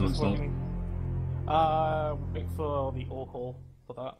just installed? waiting. Wait for the Oracle for that.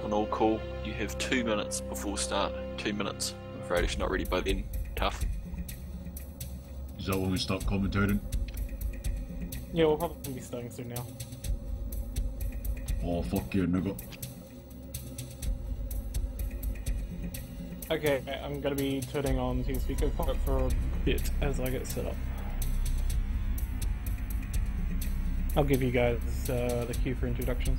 of an all call. You have 2 minutes before start. 2 minutes. I'm afraid if you're not ready by then, tough. Is that when we start commentating? Yeah, we'll probably be starting soon now. Oh, fuck yeah, nigga. Okay, I'm gonna be turning on TeamSpeak quiet for a bit as I get set up. I'll give you guys the cue for introductions.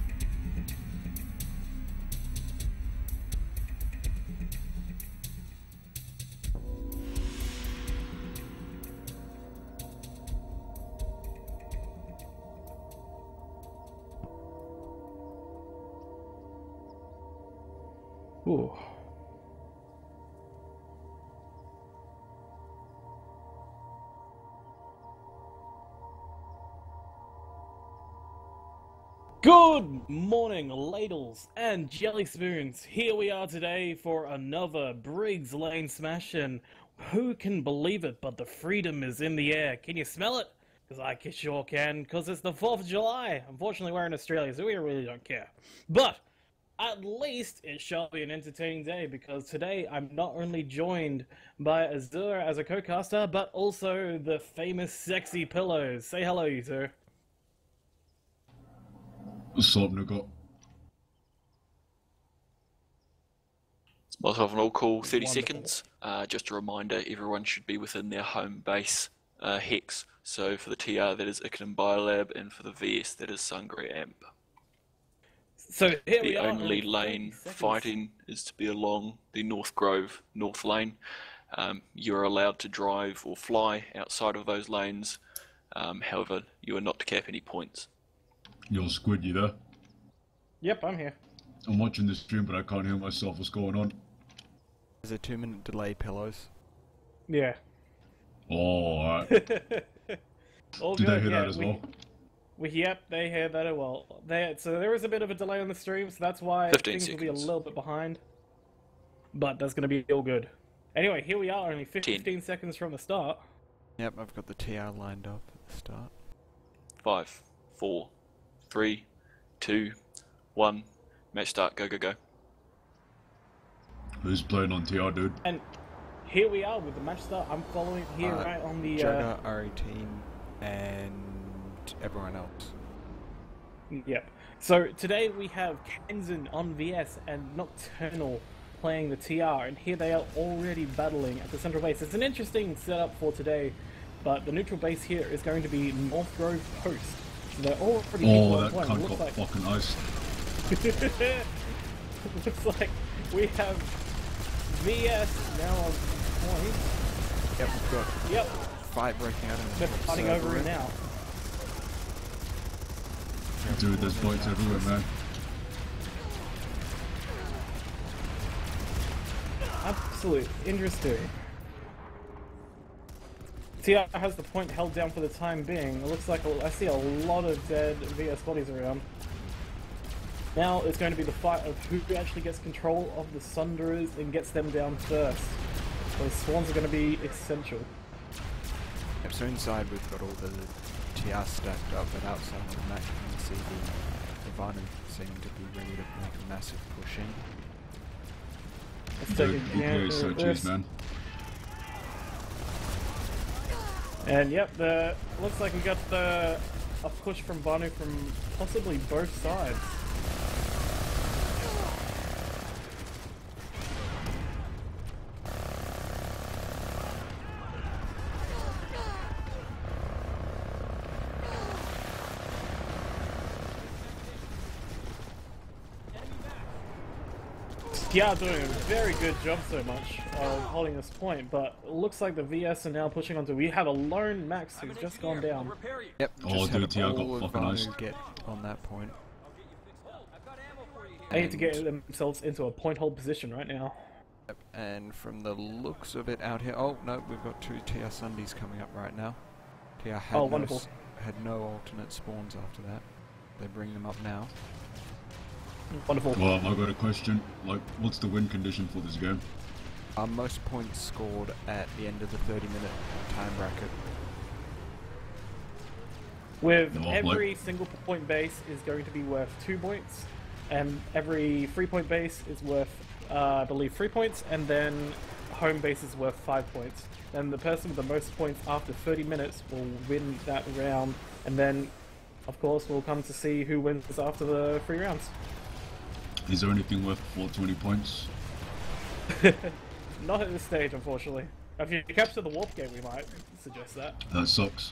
Ooh. Good morning, ladles and jelly spoons. Here we are today for another Briggs Lane smash, and who can believe it but the freedom is in the air. Can you smell it? Because I sure can, because it's the 4th of July. Unfortunately, we're in Australia, so we really don't care. But at least it shall be an entertaining day, because today I'm not only joined by Azur as a co-caster, but also the famous Sexy Pillows. Say hello, you two. What's up, nigga? It's myself an all call, 30 Wonderful. seconds. Just a reminder, everyone should be within their home base hex. So for the TR, that is Ickenham Biolab, and for the VS, that is Sangre Amp. So here we The are. only in lane 30 seconds. fighting is to be along the North Grove North Lane. You are allowed to drive or fly outside of those lanes. However, you are not to cap any points. Yo, Squid, you there? Yep, I'm here. I'm watching the stream, but I can't hear myself. What's going on? There's a 2-minute delay, Pillows. Yeah. Oh, alright. All Did good, they hear yeah, that as well? Yep, they hear that as well. So there is a bit of a delay on the stream, so that's why 15 things will be a seconds. little bit behind. But that's going to be all good. Anyway, here we are, only 15 seconds from the start. Yep, I've got the TR lined up at the start. 5, 4, 3, 2, 1. Match start. Go, go, go. Who's playing on TR, dude? And here we are with the match start. I'm following here right on the... Jugger, RE team, and everyone else. Yep. So today we have Kenzin on VS and Nocturnal playing the TR, and here they are already battling at the central base. It's an interesting setup for today, but the neutral base here is going to be North Grove Post. They're already Oh, that playing. cunt Looks got like fucking iced. looks like we have VS now on point. Yep, we've got Yep, fight breaking out in the they're top fighting server. over it now. Dude, there's fights everywhere, man. Absolute interesting. TR has the point held down for the time being. It looks like I see a lot of dead VS bodies around. Now it's going to be the fight of who actually gets control of the Sunderers and gets them down first. Those Swans are going to be essential. Yep, so inside we've got all the TR stacked up, but outside of the map you can see the Vanna seem to be ready to make a massive push in. Let's take Dude, a you gander play so at cheese, this. man. And yep, looks like we got a push from Banu from possibly both sides. Yeah, doing a very good job so much of holding this point, but it looks like the VS are now pushing onto. We have a lone Max who's just gone down. Yep, Oh, just had dude, TR got all of fucking Vanu iced. get on that point. They need to get themselves into a point hold position right now. Yep, and from the looks of it out here, oh no, we've got 2 TR Sundays coming up right now. TR had, Oh, wonderful. had no alternate spawns after that. They bring them up now. Wonderful. Well, I got a question. Like, what's the win condition for this game? Most points scored at the end of the 30-minute time bracket. With No, every single point base is going to be worth 2 points. and every 3-point base is worth, I believe, 3 points, and then home base is worth 5 points. And the person with the most points after 30 minutes will win that round, and then, of course, we'll come to see who wins after the 3 rounds. Is there anything worth 420 points? Not at this stage, unfortunately. If you capture the warp gate, we might suggest that. That sucks.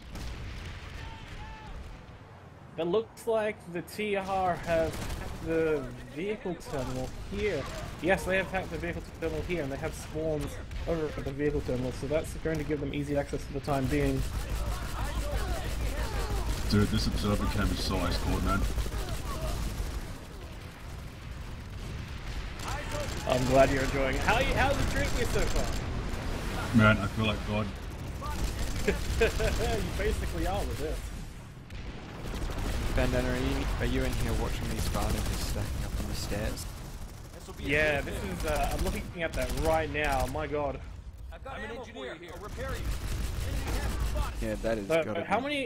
It looks like the TR have hacked the vehicle terminal here. Yes, they have hacked the vehicle terminal here, and they have spawns over at the vehicle terminal, so that's going to give them easy access for the time being. Dude, this observer cam is so ice cold, man. I'm glad you're enjoying it. How's the drinking so far? Man, I feel like God. You basically are with this. Bandana, are you in here watching these Varnivers stacking up on the stairs? Yeah, this is, I'm looking at that right now, my god. I'm an engineer here. I'll repair you. Yeah, that is So, gotta how be. many...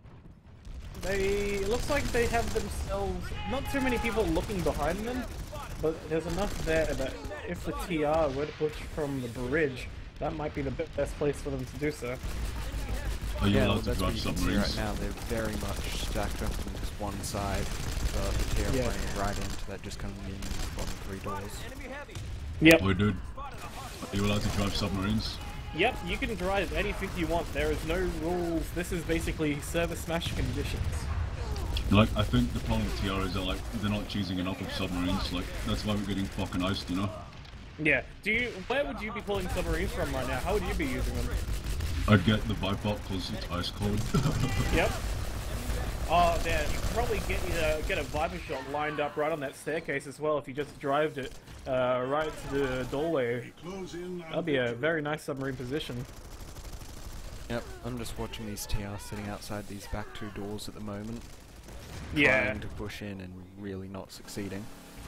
It looks like they have themselves, not too many people looking behind them, but there's enough there that if the TR were to push from the bridge, that might be the best place for them to do so. Are you Yeah, well, allowed to that's what drive you can see submarines? right now. They're very much stacked up on just one side. The TR Yeah. running right into that just coming in the bottom 3 doors. Enemy heavy. Yep, Oh, dude. Are you allowed to drive submarines? yep, you can drive anything you want. There is no rules. This is basically server smash conditions. Like, I think the problem with TR is that, like, they're not cheesing enough with submarines. Like, that's why we're getting fucking iced, you know? Yeah, where would you be pulling submarines from right now? How would you be using them? I'd get the Viper because it's ice cold. Yep. Oh, yeah, you could probably get a Viper shot lined up right on that staircase as well if you just drived it right to the doorway. That'd be a very nice submarine position. Yep, I'm just watching these TR sitting outside these back 2 doors at the moment. Yeah, Trying to push in and really not succeeding.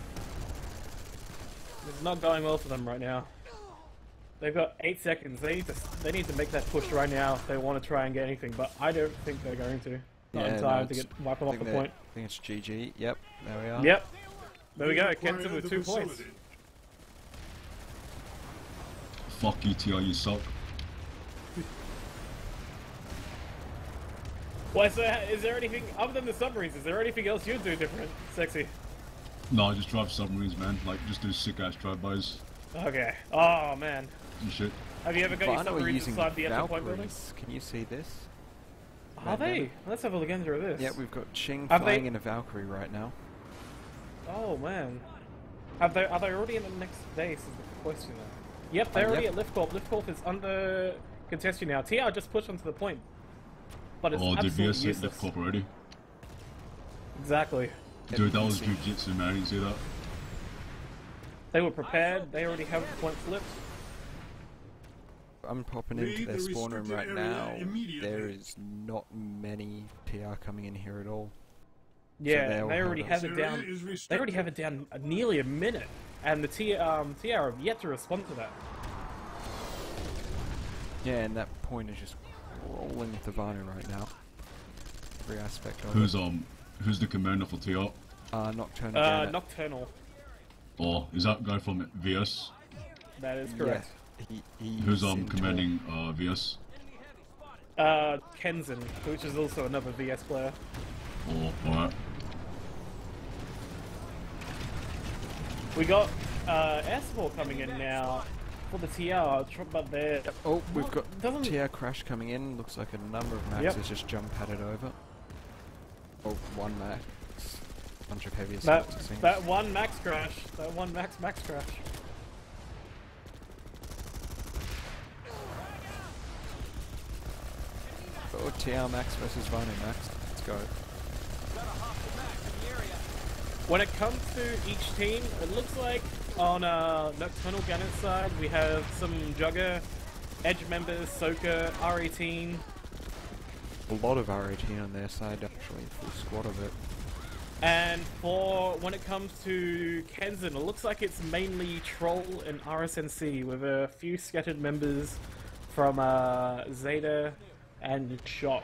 it's not going well for them right now. They've got 8 seconds. They need to make that push right now if they want to try and get anything, but I don't think they're going to. Not in no, time to it's- get wiped off the I point. think it's GG. Yep, there we are. Yep. There we go, Kenton with 2 points. Fuck you, TR, you suck. Why, so is there anything, other than the submarines, is there anything else you'd do different, Sexy? No, I just drive submarines, man. Like, just do sick-ass drive-bys Okay. Oh, man. and shit. Have you ever got your Varna are submarines using inside the entry point building? Valkyries. Can you see this? Are they? Let's have a look into this. Yeah, we've got Ching Have flying they- in a Valkyrie right now. Oh, man. Are they already in the next base is the question now. Yep, they're already yep. at Liftcorp. Liftcorp is under contention now. TR just pushed onto the point. But it's Oh, did absolutely VS hit useless. Lift Corp already? Exactly. Dude, that you was see- jujitsu, man. You see that? They were prepared. They already have the point flipped. I'm popping into Leave their the spawn room right restricted area now. immediately. There is not many TR coming in here at all. Yeah, they and all they already have have us. it down. Area is They already restricted. have it down nearly a minute, and the TR have yet to respond to that. Yeah, and that point is just rolling with the Varna right now. Every aspect of Who's the commander for TR? it. Nocturnal Janet. Nocturnal. Oh, is that guy from VS? That is correct. Yeah, he Who's is in commanding VS? Kenzin, which is also another VS player. Oh, alright. We got S4 coming in now for the TR, but they're Oh, we've What? got Doesn't- TR crash coming in. Looks like a number of Yep. maxes just jump padded over. Oh, one max. Bunch of heavy that assaults, it seems. that one max crash. That one max crash. Oh, TR max versus Varna max. Let's go. When it comes to each team, it looks like on Nocturnal Ganon's side we have some Jugger, Edge members, Soka, R18. A lot of R18 on their side, actually, full squad of it. And for when it comes to Kenzin, it looks like it's mainly Troll and RSNC with a few scattered members from Zeta and Shock.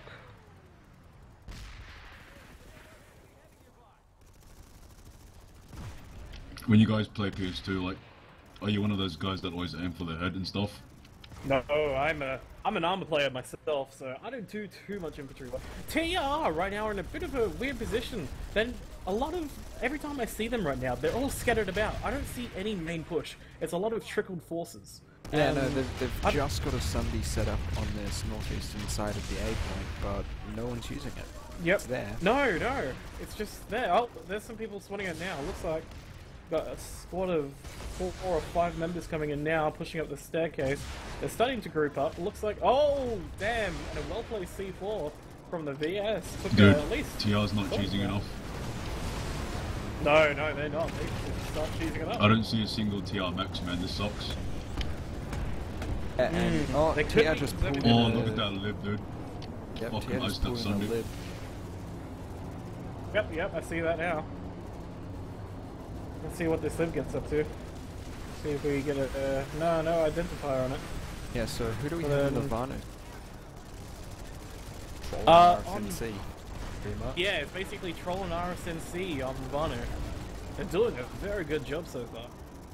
When you guys play PS2, like, are you one of those guys that always aim for the head and stuff? No, I'm an armor player myself, so I don't do too much infantry work. TR right now are in a bit of a weird position. Then every time I see them right now, they're all scattered about. I don't see any main push. It's a lot of trickled forces. Yeah, no, they've just got a Sunday set up on this northeastern side of the A point, but no one's using it. Yep. It's there. No, it's just there. Oh, there's some people spawning it now. Looks like got a squad of 4 or 5 members coming in now, pushing up the staircase. They're starting to group up. Looks like, oh, damn, and a well-placed C4 from the VS. Took Dude, at least TR's not cheesing enough. No, they're not. They should start cheesing it up. I don't see a single TR max, man. This sucks. And oh, They could TR be just pulled conservative. in Oh, a... look at that lib, dude. Yep, Fucking TR iced just that pulled in a Sunday. lib. Yep, I see that now. Let's see what this live gets up to. See if we get a no identifier on it. Yeah, so who do we But, have in the Vanu? on- RSNC. Pretty much. Yeah, it's basically Troll and RSNC on Vanu. They're doing a very good job so far.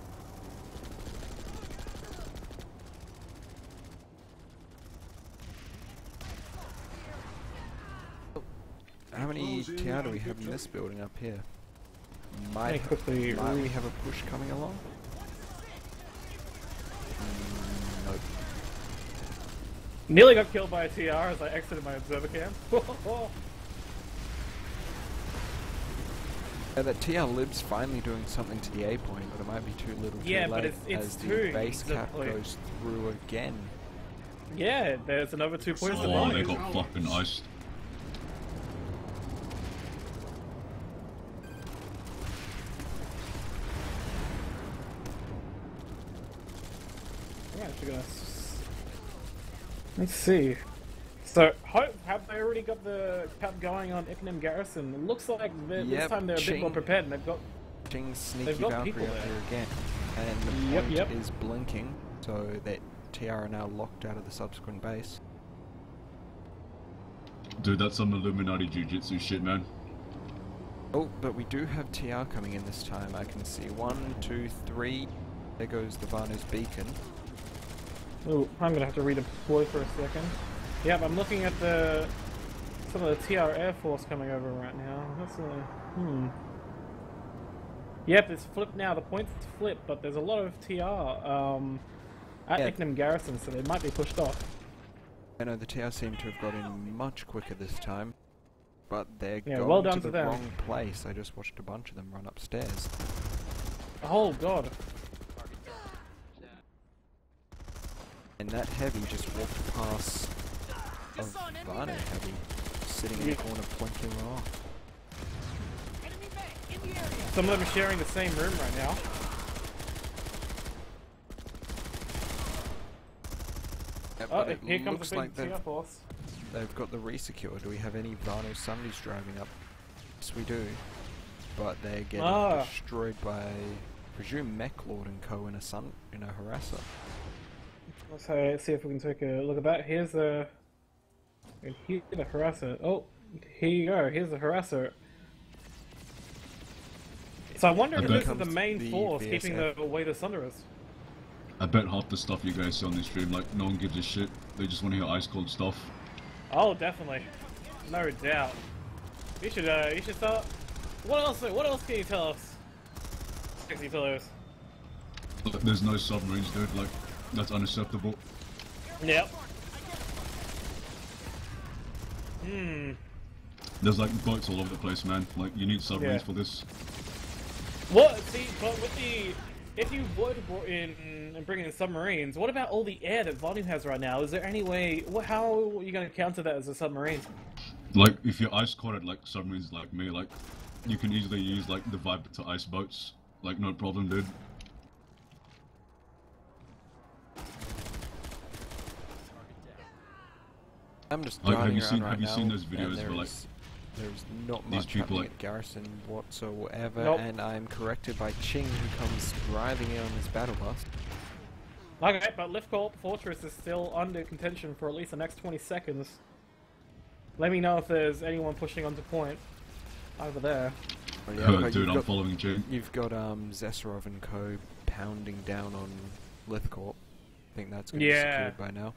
How many TR do we have in this building up here? Let me quickly might we have a push coming along? Nope. Nearly got killed by a TR as I exited my observer cam. Yeah, that TR lib's finally doing something to the A point, but it might be too little Yeah, too but late it's as too the base cap exactly. goes through again. Yeah, there's another 2 points to Oh, they buy. got fucking iced. I'm actually gonna let's see. So, have they already got the cap going on Ickenham Garrison? It looks like this Yep, time they're a bit more Ching. prepared, and they've got Ching's sneaky They've got Valkyrie people up there. here again. And the point Yep. is blinking, so that TR are now locked out of the subsequent base. Dude, that's some Illuminati Jiu-Jitsu shit, man. Oh, but we do have TR coming in this time. I can see 1, 2, 3. There goes the Vanu's beacon. Oh, I'm gonna have to redeploy for a second. Yep, I'm looking at some of the TR Air Force coming over right now. That's Yep, it's flipped now. The points flipped, but there's a lot of TR at Yeah. Ickenham Garrison, so they might be pushed off. I know the TR seem to have got in much quicker this time, but they're Yeah, going well done to to the them. wrong place. I just watched a bunch of them run upstairs. Oh god. And that heavy just walked past a Vanu heavy sitting in the corner plinking off. Some of them are sharing the same room right now. Yeah, Oh, but it here comes looks the like big TR Force. they've got the resecure. Do we have any Vanu Sundays driving up? Yes, we do. But they're getting destroyed by, I presume, Mechlord and Co. in a harasser. Let's see if we can take a look at that. Here's the harasser. Oh, here you go. Here's the harasser. So I wonder if Okay. this is the Comes main the force VSF. keeping the away the Sunderers. I bet half the stuff you guys see on this stream, like, no one gives a shit. They just want to hear ice cold stuff. Oh, definitely, no doubt. You should start. What else can you tell us? Sexy fellows. Like, there's no submarines, dude. Like, that's unacceptable. Yep. There's like boats all over the place, man. Like, you need submarines Yeah. for this. What? See, but with if you would bring in submarines, what about all the air that Vanu has right now? Is there any way? How are you going to counter that as a submarine? Like, if you're ice coated like submarines like me, like, you can easily use like the Viper to ice boats. Like, no problem, dude. I'm just Like, driving have you around seen- right have you now, seen those and videos where, like, there's not these much people, happening like- at Garrison whatsoever, Nope. and I'm corrected by Ching, who comes driving in on his battle bus. Okay, but Liftcorp Fortress is still under contention for at least the next 20 seconds. Let me know if there's anyone pushing onto point over there. Oh, yeah, but Dude, you've I'm got, following Jing. you've got Zesarov and co pounding down on Lithcorp. I think that's going to be secured by now.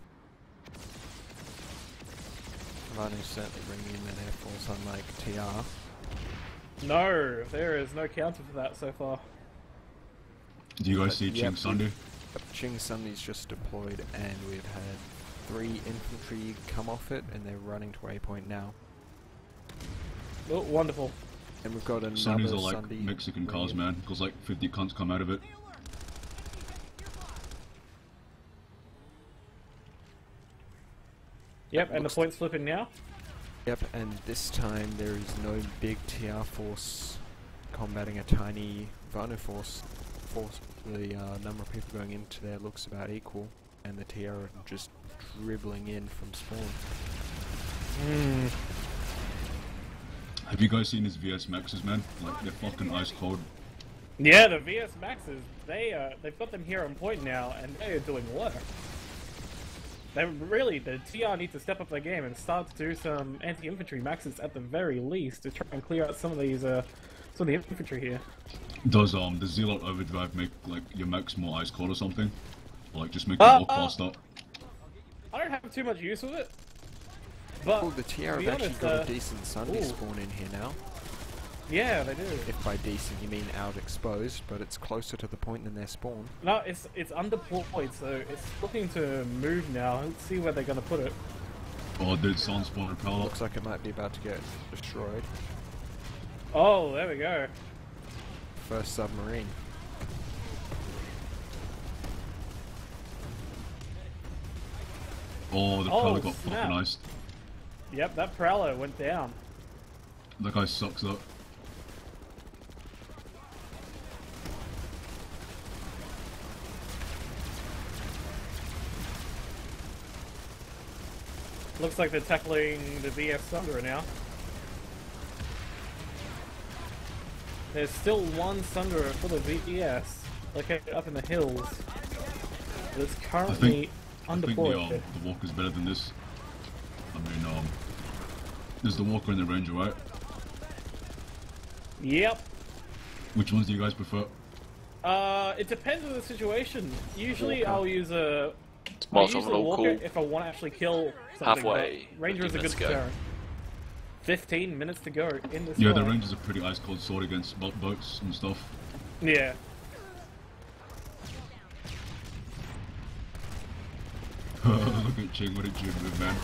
Vanu's certainly bringing in that air force, unlike TR. No, there is no counter for that so far. Do you guys see Yep. Ching Sunday? Ching Sunny's just deployed, and we've had 3 infantry come off it, and they're running to A point now. Oh, wonderful. And we've got another Sundays are like Sunday Mexican cars, bringing- man, because like 50 cunts come out of it. Yep, and the Looks- point's flipping now. Yep, and this time there is no big TR force combating a tiny Vanu force. The number of people going into there looks about equal, and the TR are just dribbling in from spawn. Have you guys seen his VS Maxes, man? Like, they're fucking ice cold. Yeah, the VS Maxes, they've got them here on point now, and they are doing work. They really, the TR need to step up their game and start to do some anti-infantry maxes at the very least to try and clear out some of these, some of the infantry here. Does the Zealot Overdrive make like your max more ice cold or something? Or like just make it walk faster? I don't have too much use with it, but Oh, the TR to be have actually honest, got a decent Sunday ooh. spawn in here now. yeah, they do. If by decent you mean out exposed, but it's closer to the point than their spawn. No, it's undeployed, so it's looking to move now. Let's see where they're gonna put it. Oh, dude, someone spawned a power. Looks like it might be about to get destroyed. Oh, there we go. First submarine. Oh, the Oh, Prowler got snap. fucking iced. Yep, that Prowler went down. That guy sucks up. Looks like they're tackling the VS Thunderer now. There's still one Thunderer for the VS, located up in the hills. But it's currently I think undeployed. the Walker's better than this. I mean, there's the Walker and the Ranger, right? Yep. Which ones do you guys prefer? It depends on the situation. Usually Walker. I'll use a... It's I'll Molotov use and the all Walker cool. if I want to actually kill something. Halfway, but Ranger is a 15 good minutes to go. deterrent. 15 minutes to go in this Yeah, the fight. Ranger's a pretty ice cold sword against boats and stuff. Yeah. Look at Ching, what a June move, man.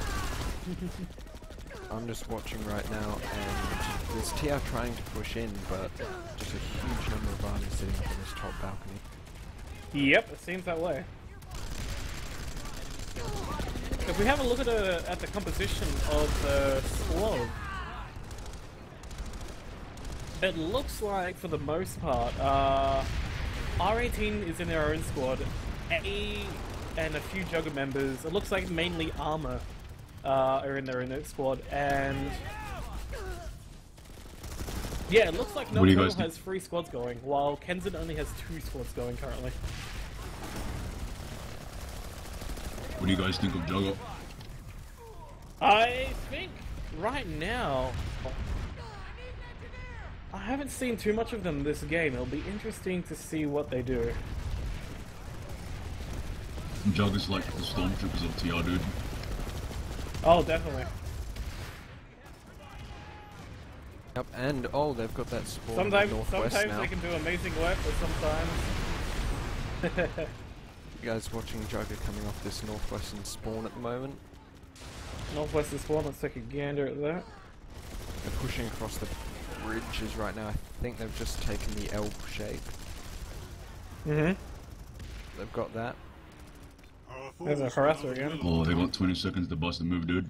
I'm just watching right now, and there's TR trying to push in, but just a huge number of armies sitting up on this top balcony. Yep, it seems that way. If we have a look at the composition of the squad, it looks like, for the most part, R18 is in their own squad, A and a few Jugger members. It looks like mainly Armor are in their squad, and yeah, it looks like What do you Nocturnal guys think? has 3 squads going, while Kenzin only has 2 squads going currently. What do you guys think of Jugger? I think right now, I haven't seen too much of them this game. It'll be interesting to see what they do. Jugger's like the stormtroopers of TR, dude. Oh, definitely. Yep, and oh, they've got that spawn Sometimes northwest now. they can do amazing work, but sometimes... You guys watching Jugger coming off this northwestern spawn at the moment? Northwestern spawn, let's take a gander at that. They're pushing across the bridges right now. I think they've just taken the L shape. Mm-hmm. They've got that. There's a harasser again. Oh, they got 20 seconds to bust the move, dude.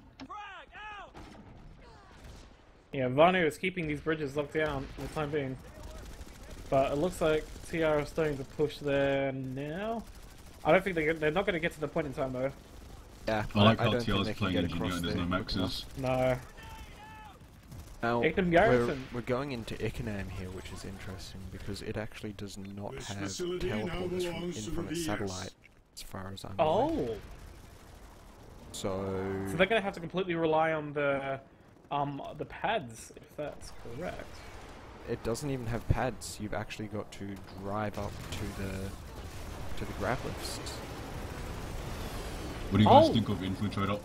Yeah, Vanu is keeping these bridges locked down for the time being. But it looks like TR is starting to push there now. I don't think they're not going to get to the point in time though. Yeah, I like I how don't think TR's they can playing get engineer across and there's there no quick enough. maxes. No. Now, Ichnam Garrison. we're going into Iconam here, which is interesting because it actually does not This have facility now teleporters belongs to from the its VS. satellite, as far as I'm aware. Oh! So So they're going to have to completely rely on the pads, if that's correct. it doesn't even have pads. You've actually got to drive up to the grab lifts. What do you guys Oh. think of Infiltrator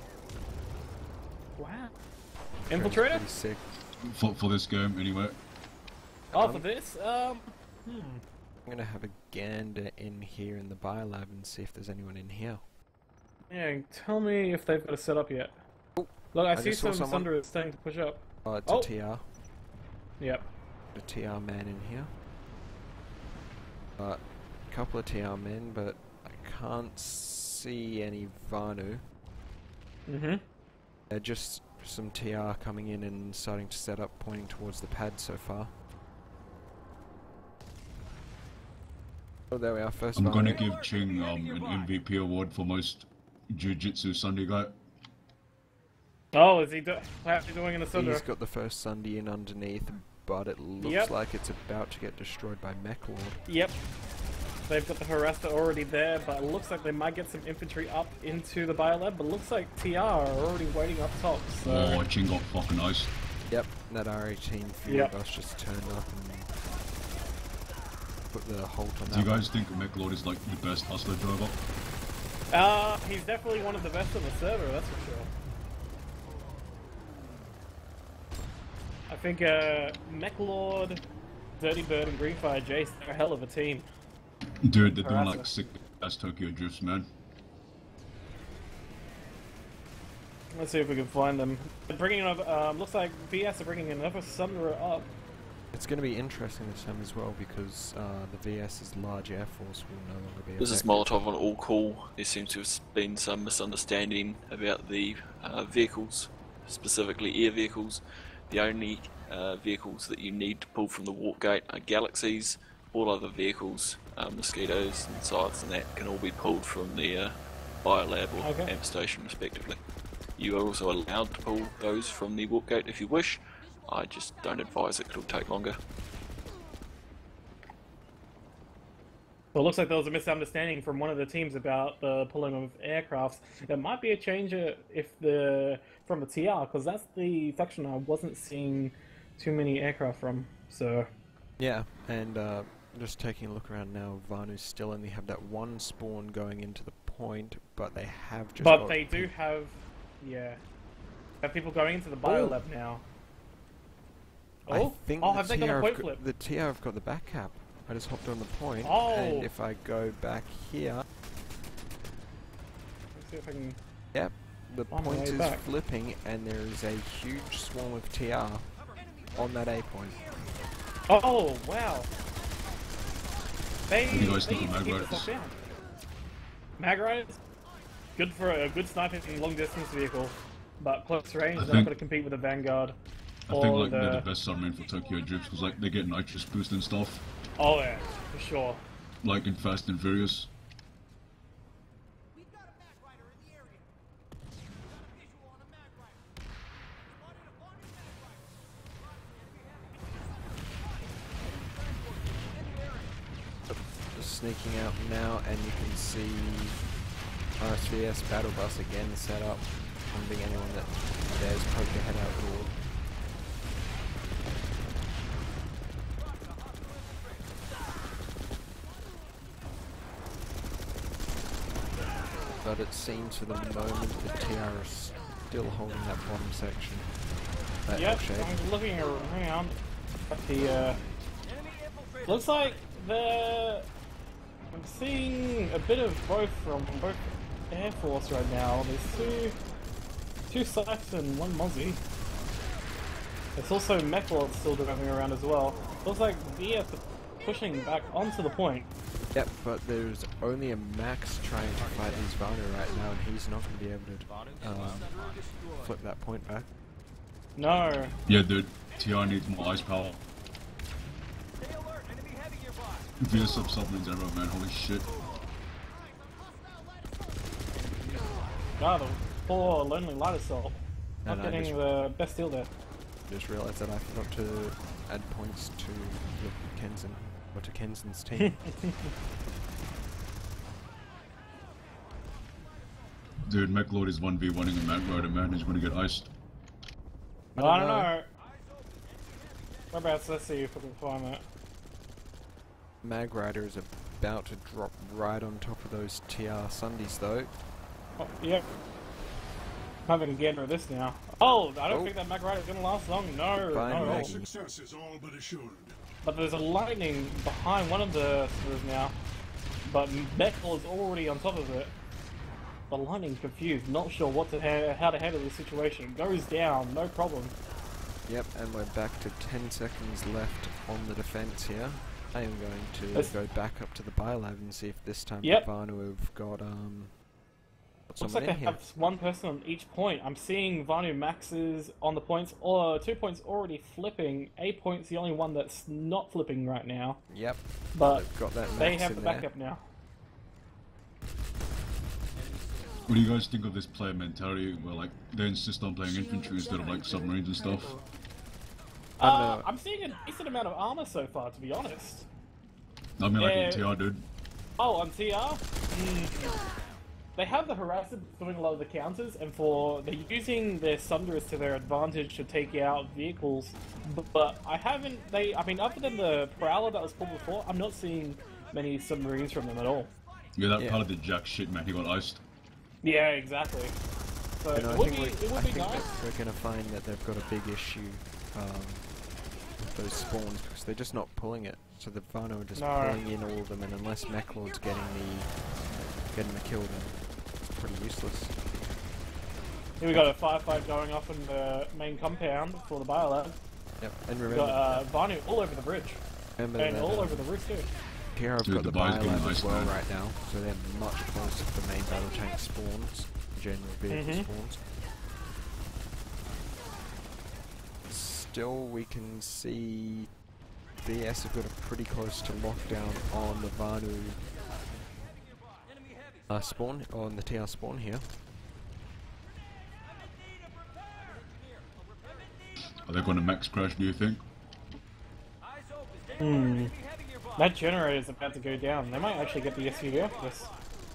Wow. Pretty Infiltrator? sick. for this game anyway? Oh, for this? I'm gonna have a gander in here in the biolab and see if there's anyone in here. Yeah, tell me if they've got it set up yet. Look, I see just saw some someone. Sunder starting to push up. Oh, it's Oh. a TR. Yep. A TR man in here. A couple of TR men, but I can't see any Vanu. Mm-hmm. Just some TR coming in and starting to set up, pointing towards the pad so far. Oh, there we are, first I'm gonna Vanu. give Ching an MVP award for most Jiu-Jitsu Sunday guy. Oh, is he actually doing in a Sunder? He's got the first Sunday in underneath, but it looks Yep. like it's about to get destroyed by Mech Lord. Yep. They've got the harasser already there, but it looks like they might get some infantry up into the biolab, but it looks like TR are already waiting up top, so... Oh, Ching got fucking iced. Yep, that R18 few Yep. of us just turned up and put the halt on Do that. you guys think MechLord is like the best hustler driver? He's definitely one of the best on the server, that's for sure. I think, Mechlord, Dirty Bird, and Greenfire Jace, they're a hell of a team. Dude, they're doing Harasser. like sick ass Tokyo drifts, man. Let's see if we can find them. They're bringing up, looks like VS are bringing another Sunderer up. It's going to be interesting this time as well because the VS's large air force will no longer be This is effective. Molotov on all call. There seems to have been some misunderstanding about the vehicles, specifically air vehicles. The only vehicles that you need to pull from the warp gate are Galaxies. All other vehicles, Mosquitoes and Scythes and that, can all be pulled from the biolab or Okay. amp station respectively. You are also allowed to pull those from the warp gate if you wish. I just don't advise it, it'll take longer. Well, it looks like there was a misunderstanding from one of the teams about the pulling of aircrafts. There might be a change if from a TR, because that's the faction I wasn't seeing too many aircraft from. So, Yeah, and just taking a look around now, Vanu still only have that one spawn going into the point, but they have just but got they do have, have people going into the biolab now. I think oh, the have they got a TR point have flip? the TR have got the back cap. I just hopped on the point, Oh. and if I go back here, Let's see if I can. yep, the On the point way is back. flipping, and there is a huge swarm of TR on that A point. Oh wow! They What do you guys think need of to keep Mag this locked down. Mag Riders, good for a good sniping long distance vehicle, but close range they're not think- going to compete with the Vanguard. I think or like they're the best submarine for Tokyo drifts because like they get nitrous boost and stuff, Oh yeah, for sure. like in Fast and Furious. We've got a Mag Rider in the area. Got a visual on a Mag Rider. Spotted a body Mag Rider. Just sneaking out now, and you can see RSVS battle bus again set up, hunting anyone that dares poke their head out the door. But it seems for the moment the TR is still holding that bottom section. That Yep, shape. I'm looking around at the. Looks like I'm seeing a bit of both from both Air Force right now. There's two Scythes and one Mozzie. It's also Mechlord still driving around as well. Looks like VS are pushing back onto the point. Yep, but there's only a Max trying to fight his Vanu right now, and he's not going to be able to flip that point back. No. Yeah, dude, TR needs more ice power. Stay alert. Enemy heavy nearby. VS submarines everywhere, man. Holy shit. God, the poor lonely light assault. Not And I getting the best deal there. Just realised that I forgot to add points to Kenzen, or to Kenzen's team. Dude, MechLord is 1v1ing a Mag Rider, man. He's gonna get iced. I don't know. Whereabouts? Let's see if we can find that. Mag Rider is about to drop right on top of those TR Sundays though. Oh, yep. I'm having to get rid of this now. Oh, I don't Oh. think that Mag Rider's gonna last long. No, Goodbye, not at all. Maggie. Success is all but assured. But there's a lightning behind one of the spheres now. But Mechel is already on top of it. The lightning's confused, not sure what to how to handle this situation. Goes down, no problem. Yep, and we're back to 10 seconds left on the defense here. I am going to Let's- go back up to the Biolab and see if this time Yep. Vanu have got Looks someone like they in here. have one person on each point. I'm seeing Vanu Maxes on the points, or 2 points already flipping. A point's the only one that's not flipping right now, Yep, but they've got that they max have in the there. backup now. What do you guys think of this player mentality where like they insist on playing infantry instead of like submarines and stuff? I don't know. I'm seeing a decent amount of armor so far, to be honest. I mean, like Yeah. in TR, dude. Oh, on TR? They have the Harasser doing a lot of the counters, and they're using their Sunders to their advantage to take out vehicles. But I haven't. I mean, other than the Prowler that was pulled before, I'm not seeing many submarines from them at all. Yeah, that Yeah. pilot did jack shit, man. He got iced. Yeah, exactly. So And I it would think, be, it would I be think nice. that we're going to find that they've got a big issue with those spawns because they're just not pulling it. So the Vano are just No. pulling in all of them, and unless Mechlord's getting the kill, then it's pretty useless. Here we got a firefight going off in the main compound for the Biolab. Yep, and We remember, got Vanu all over the bridge. remember And that all over the roof too. here I've Dude, got the the buy's getting Biolab as iced, well man. right now, so they're much closer to the main battle tank spawns, general vehicle Mhm. spawns. Still, we can see BS have got a pretty close to lockdown on the Vanu spawn, on the TR spawn here. Are they going to max crash, do you think? That generator is about to go down. They might actually get the SUV off this.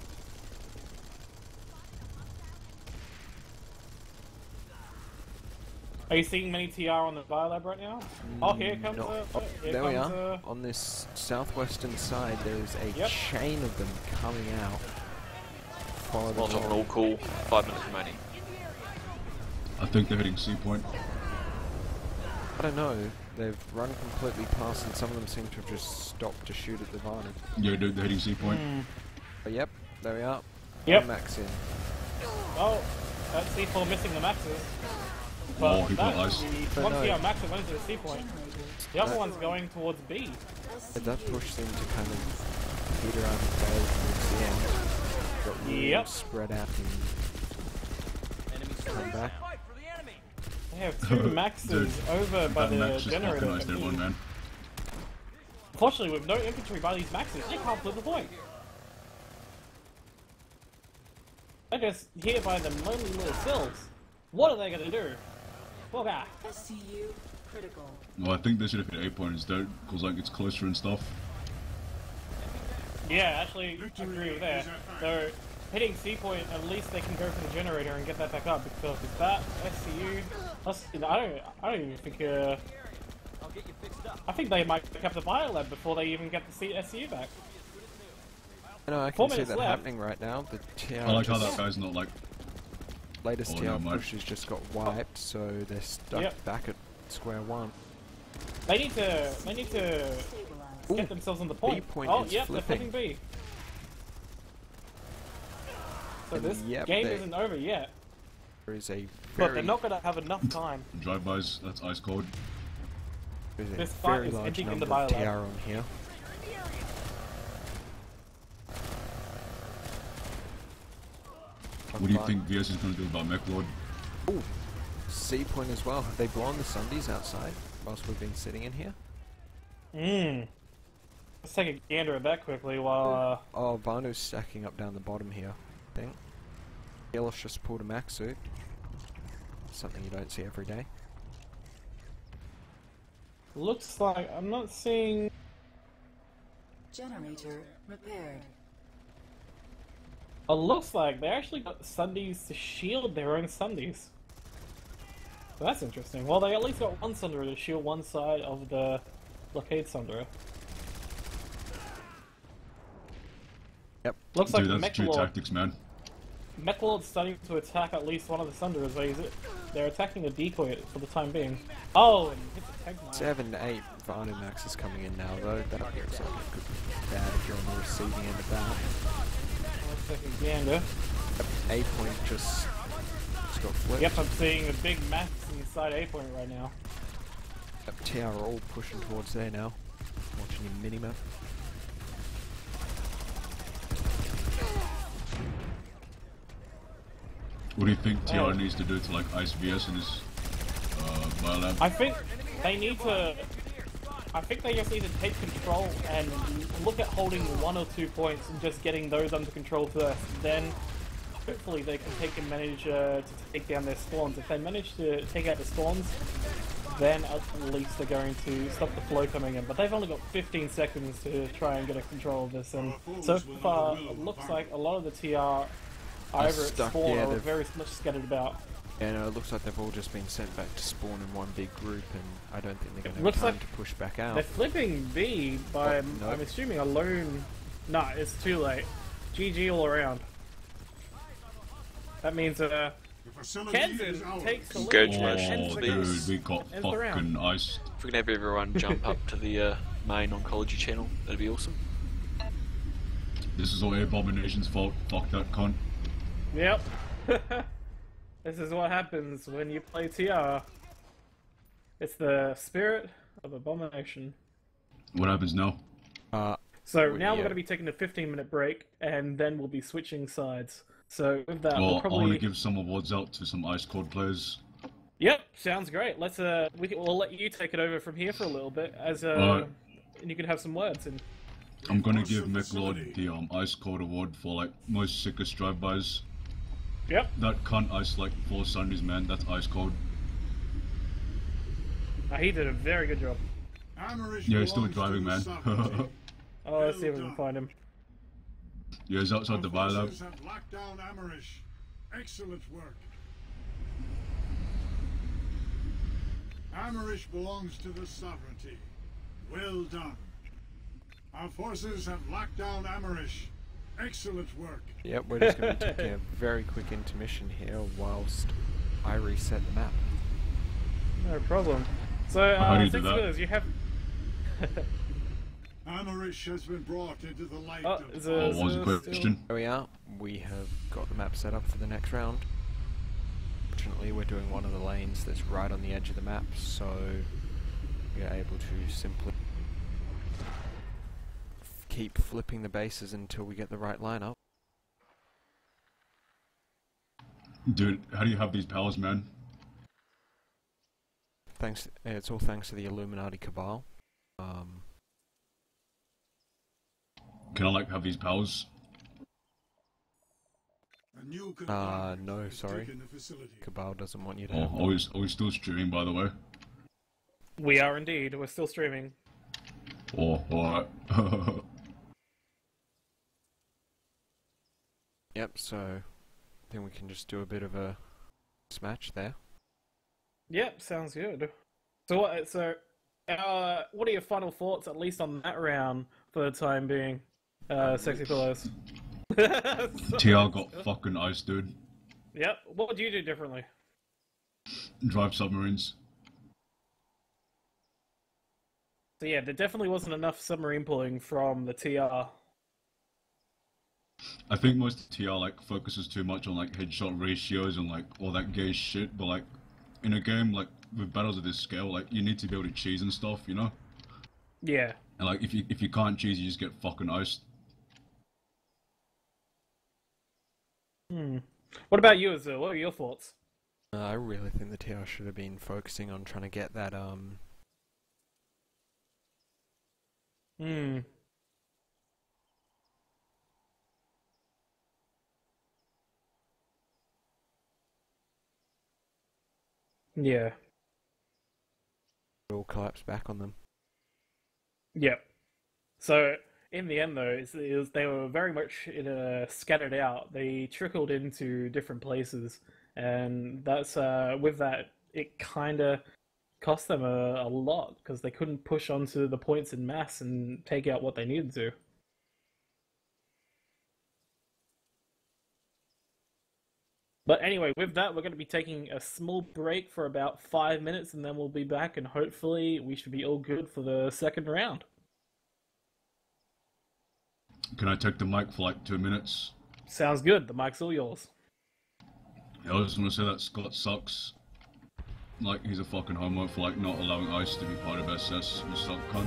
Are you seeing many TR on the Biolab right now? Oh, here comes No. here There we comes, are. On this southwestern side, there's a Yep. chain of them coming out. Followed Well, not along. all cool. 5 minutes remaining. I think they're hitting C point. I don't know. They've run completely past, and some of them seem to have just stopped to shoot at the Vanu. Yeah, dude, they're hitting C point. But yep, there we are. Yep. Max in. Oh, that's C4 missing the maxes. Oh, he got that- ice. the one no. TR max went to the C point. The other one's going towards B. But that pushed them to kind of beat around the bay towards the end. Got really Yep. spread out and come back. They have two maxes Dude, over by That the max just generator. fucking iced everyone, man. Unfortunately, with no infantry by these maxes, they can't flip the point. They're just here by the lonely little sills. What are they gonna do? Well, ah, SCU critical. Well, I think they should have hit A point instead, because like it's closer and stuff. yeah, actually, I agree with that. They're hitting C point. At least they can go for the generator and get that back up. Because if that SCU, I don't even think. I think they might pick up the Biolab before they even get the SCU back. No, I 4 can see minutes that left. happening right now. The TR I like how just- that guy's not like, latest Oh, TR never mind. push has just got wiped, so they're stuck Yep. back at square one. They need to Stabilized. get themselves on the point. point Oh, is yep, flipping. they're flipping B. So And this yep, game they- isn't over yet, There is a but very, they're not going to have enough time. drive-bys, that's ice cold. there's a this fight very is large ending in number the of Biolab. TR on here. What do you think VS is going to do about Mechlord? Ooh, C point as well. Have they blown the Sundays outside whilst we've been sitting in here? Let's take a gander at that quickly while, Oh, Vanu's stacking up down the bottom here, I think. Yellosh just pulled a max suit. Something you don't see every day. looks like I'm not seeing... Generator repaired. It looks like they actually got Sundays to shield their own Sundays. So that's interesting. Well, they at least got one Sunderer to shield one side of the blockade Sunderer. Yep. Looks like Dude, that's true Mechlord. tactics, man. Mechlord's starting to attack at least one of the Sunderers. They're attacking the decoy for the time being. Oh, and hits a tag knife. 7 to 8 Varnimax is coming in now, though. That looks like it could be bad if you're on the receiving end of that. One second, Gander. A point just got flipped. Yep, I'm seeing a big mass inside A point right now. Yep, TR are all pushing towards there now. Watching your minimap. What do you think TR Oh. needs to do to like ice VS in this biolab? I think they need to. I think they just need to take control and look at holding 1 or 2 points and just getting those under control first. Then, hopefully, they can manage to take down their spawns. If they manage to take out the spawns, then at least they're going to stop the flow coming in. But they've only got 15 seconds to try and get a control of this, and so far it looks like a lot of the TR are either at stuck, spawn yeah, or they've- very much scattered about. Yeah, no, it looks like they've all just been sent back to spawn in one big group, and I don't think they're going to have looks time like to push back out. They're flipping B by, Oh, no. I'm assuming, a lone... Nah, it's too late. GG all around. That means, Kenzen takes the lead. Congratulations, Oh, and dude, we got ends the round. fucking iced. If we can have everyone jump up to the main oncology channel, that'd be awesome. This is all Abomination's fault. Fuck that cunt. Yep. This is what happens when you play TR. It's the spirit of abomination. What happens now? So Well, now we're yeah. going to be taking a 15-minute break, and then we'll be switching sides. So with that, Well, we'll I want probably... to give some awards out to some ice cold players. Yep, sounds great. Let's we'll let you take it over from here for a little bit, as Alright. and you can have some words. And I'm gonna give McLeod the ice cold award for like most sickest drive-bys. yep, That cunt iced like 4 Sundays, man. That's ice cold. he did a very good job. Yeah, he's still driving, man. Oh, let's see if we can find him. Yeah, he's outside the biolab. Have locked down Amarish. Excellent work. Amarish belongs to the sovereignty. Well done. Our forces have locked down Amarish. Excellent work. Yep, we're just going to be taking a very quick intermission here whilst I reset the map. No problem. So, How do you do Six that? Wheelers, you have... Amarish has been brought into the light Oh, of is Oh, there- what was the still- question? There we are. We have got the map set up for the next round. Fortunately, we're doing one of the lanes that's right on the edge of the map, so we're able to simply keep flipping the bases until we get the right lineup. Dude, how do you have these powers, man? Thanks. It's all thanks to the Illuminati Cabal. Can I like have these powers? a new compartment No, has sorry. taken the facility. Cabal doesn't want you to. Oh, have are we still streaming, by the way? We are indeed. We're still streaming. Oh, alright. Yep. So, I think we can just do a bit of a smash there. Yep, sounds good. So what are your final thoughts, at least on that round, for the time being, Sexy Fellows? TR got fucking iced, dude. Yep, what would you do differently? Drive submarines. So yeah, there definitely wasn't enough submarine pulling from the TR. I think most TR like focuses too much on like headshot ratios and like all that gay shit, but like in a game like with battles of this scale, like you need to be able to cheese and stuff, you know? Yeah. And like if you can't cheese, you just get fucking iced. What about you, Azul? What are your thoughts? I really think the TR should have been focusing on trying to get that Yeah. all collapse back on them. Yep. So in the end, though, they were very much scattered out. They trickled into different places, and that's with that it kind of cost them a lot because they couldn't push onto the points in mass and take out what they needed to. But anyway, with that, we're going to be taking a small break for about 5 minutes, and then we'll be back, and hopefully we should be all good for the second round. Can I take the mic for like 2 minutes? Sounds good. The mic's all yours. I was just gonna say that Scott sucks. Like, he's a fucking homo for like not allowing ICE to be part of SS. You suck, cunt.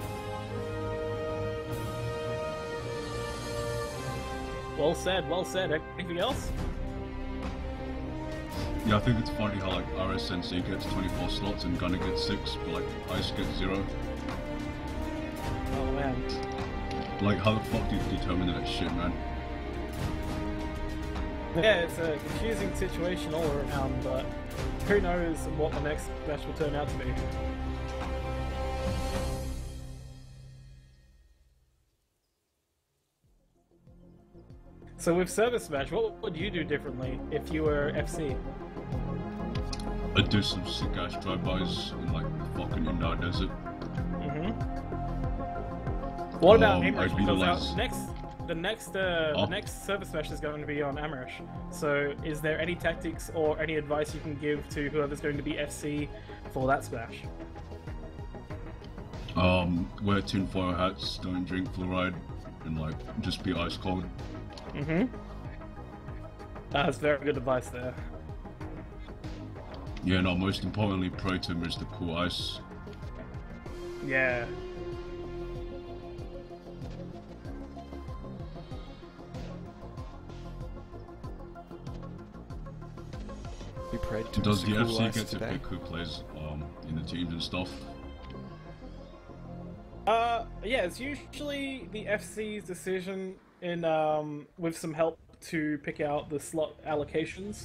Well said, well said. Anything else? Yeah, I think it's funny how like RSNC gets 24 slots and Gunner gets 6, but like ICE gets 0. Oh man. Like, how the fuck do you determine that shit, man? Yeah, it's a confusing situation all around, but who knows what the next match will turn out to be. So with Service Smash, what would you do differently if you were FC? I'd do some sick ass drive-bys in like the fucking Indar Desert. What about Amrish? I'd Because utilize- the next Service Smash is going to be on Amrish. So is there any tactics or any advice you can give to whoever's going to be FC for that Smash? Wear tinfoil hats, don't drink fluoride, and like, just be ice cold. That's very good advice there. Yeah, no, most importantly, pray to Mr. Cool Ice. Yeah. You prayed to Does the Mr. Cool FC Ice get to today? pick who plays in the teams and stuff? Yeah, it's usually the FC's decision in with some help to pick out the slot allocations.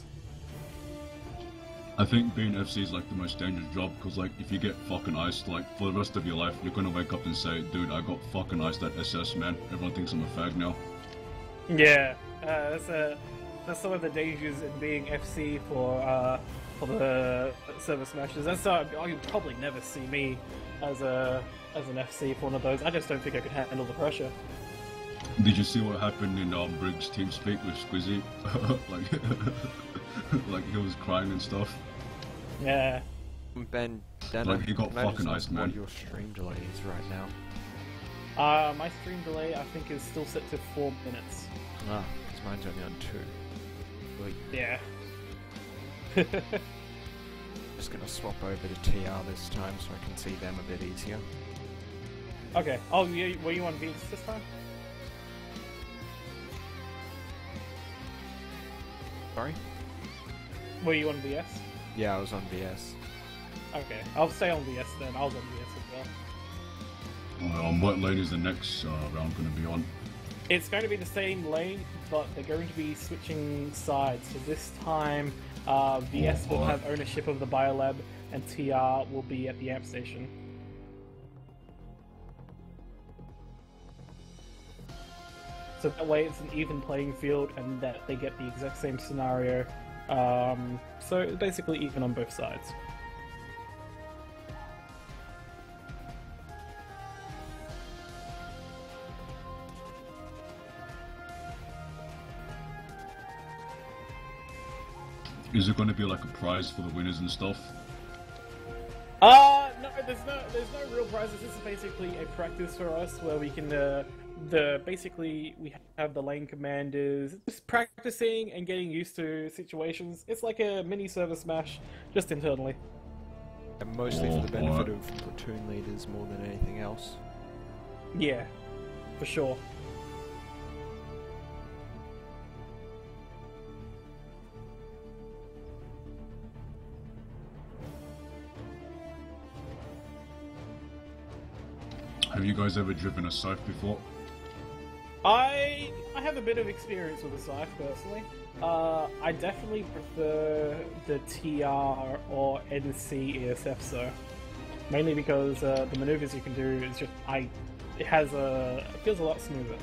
I think being FC is like the most dangerous job because like if you get fucking iced, like for the rest of your life, you're gonna wake up and say, "Dude, I got fucking iced at SS, man. Everyone thinks I'm a fag now." Yeah, that's some of the dangers in being FC for the Service Smashers. That's you'll probably never see me as an FC for one of those. I just don't think I could handle the pressure. Did you see what happened in Briggs' TeamSpeak with Squizzy? like he was crying and stuff. Yeah. Ben, Dan, Like, he got can I just fucking ask iced, man. what your stream delay is right now? My stream delay I think is still set to 4 minutes. Ah, because mine's only on 2. Wait, Yeah. just gonna swap over to TR this time so I can see them a bit easier. Okay. Oh, yeah, were you on VS this time? Sorry? Were you on VS? Yeah, I was on VS. Okay, I'll stay on VS then. I was on VS as well. What lane is the next round gonna be on? It's going to be the same lane, but they're going to be switching sides. So this time, VS will have ownership of the Biolab, and TR will be at the amp station. So that way it's an even playing field, and that they get the exact same scenario. So it's basically even on both sides. Is it gonna be like a prize for the winners and stuff? No, there's no real prizes. This is basically a practice for us where we can basically we have the lane commanders just practicing and getting used to situations. It's like a mini Service Smash, just internally. And mostly for the Oh, benefit of platoon leaders more than anything else. Yeah, for sure. Have you guys ever driven a Scythe before? I have a bit of experience with the Scythe personally. I definitely prefer the TR or NC ESF so. Mainly because the maneuvers you can do is just it feels a lot smoother.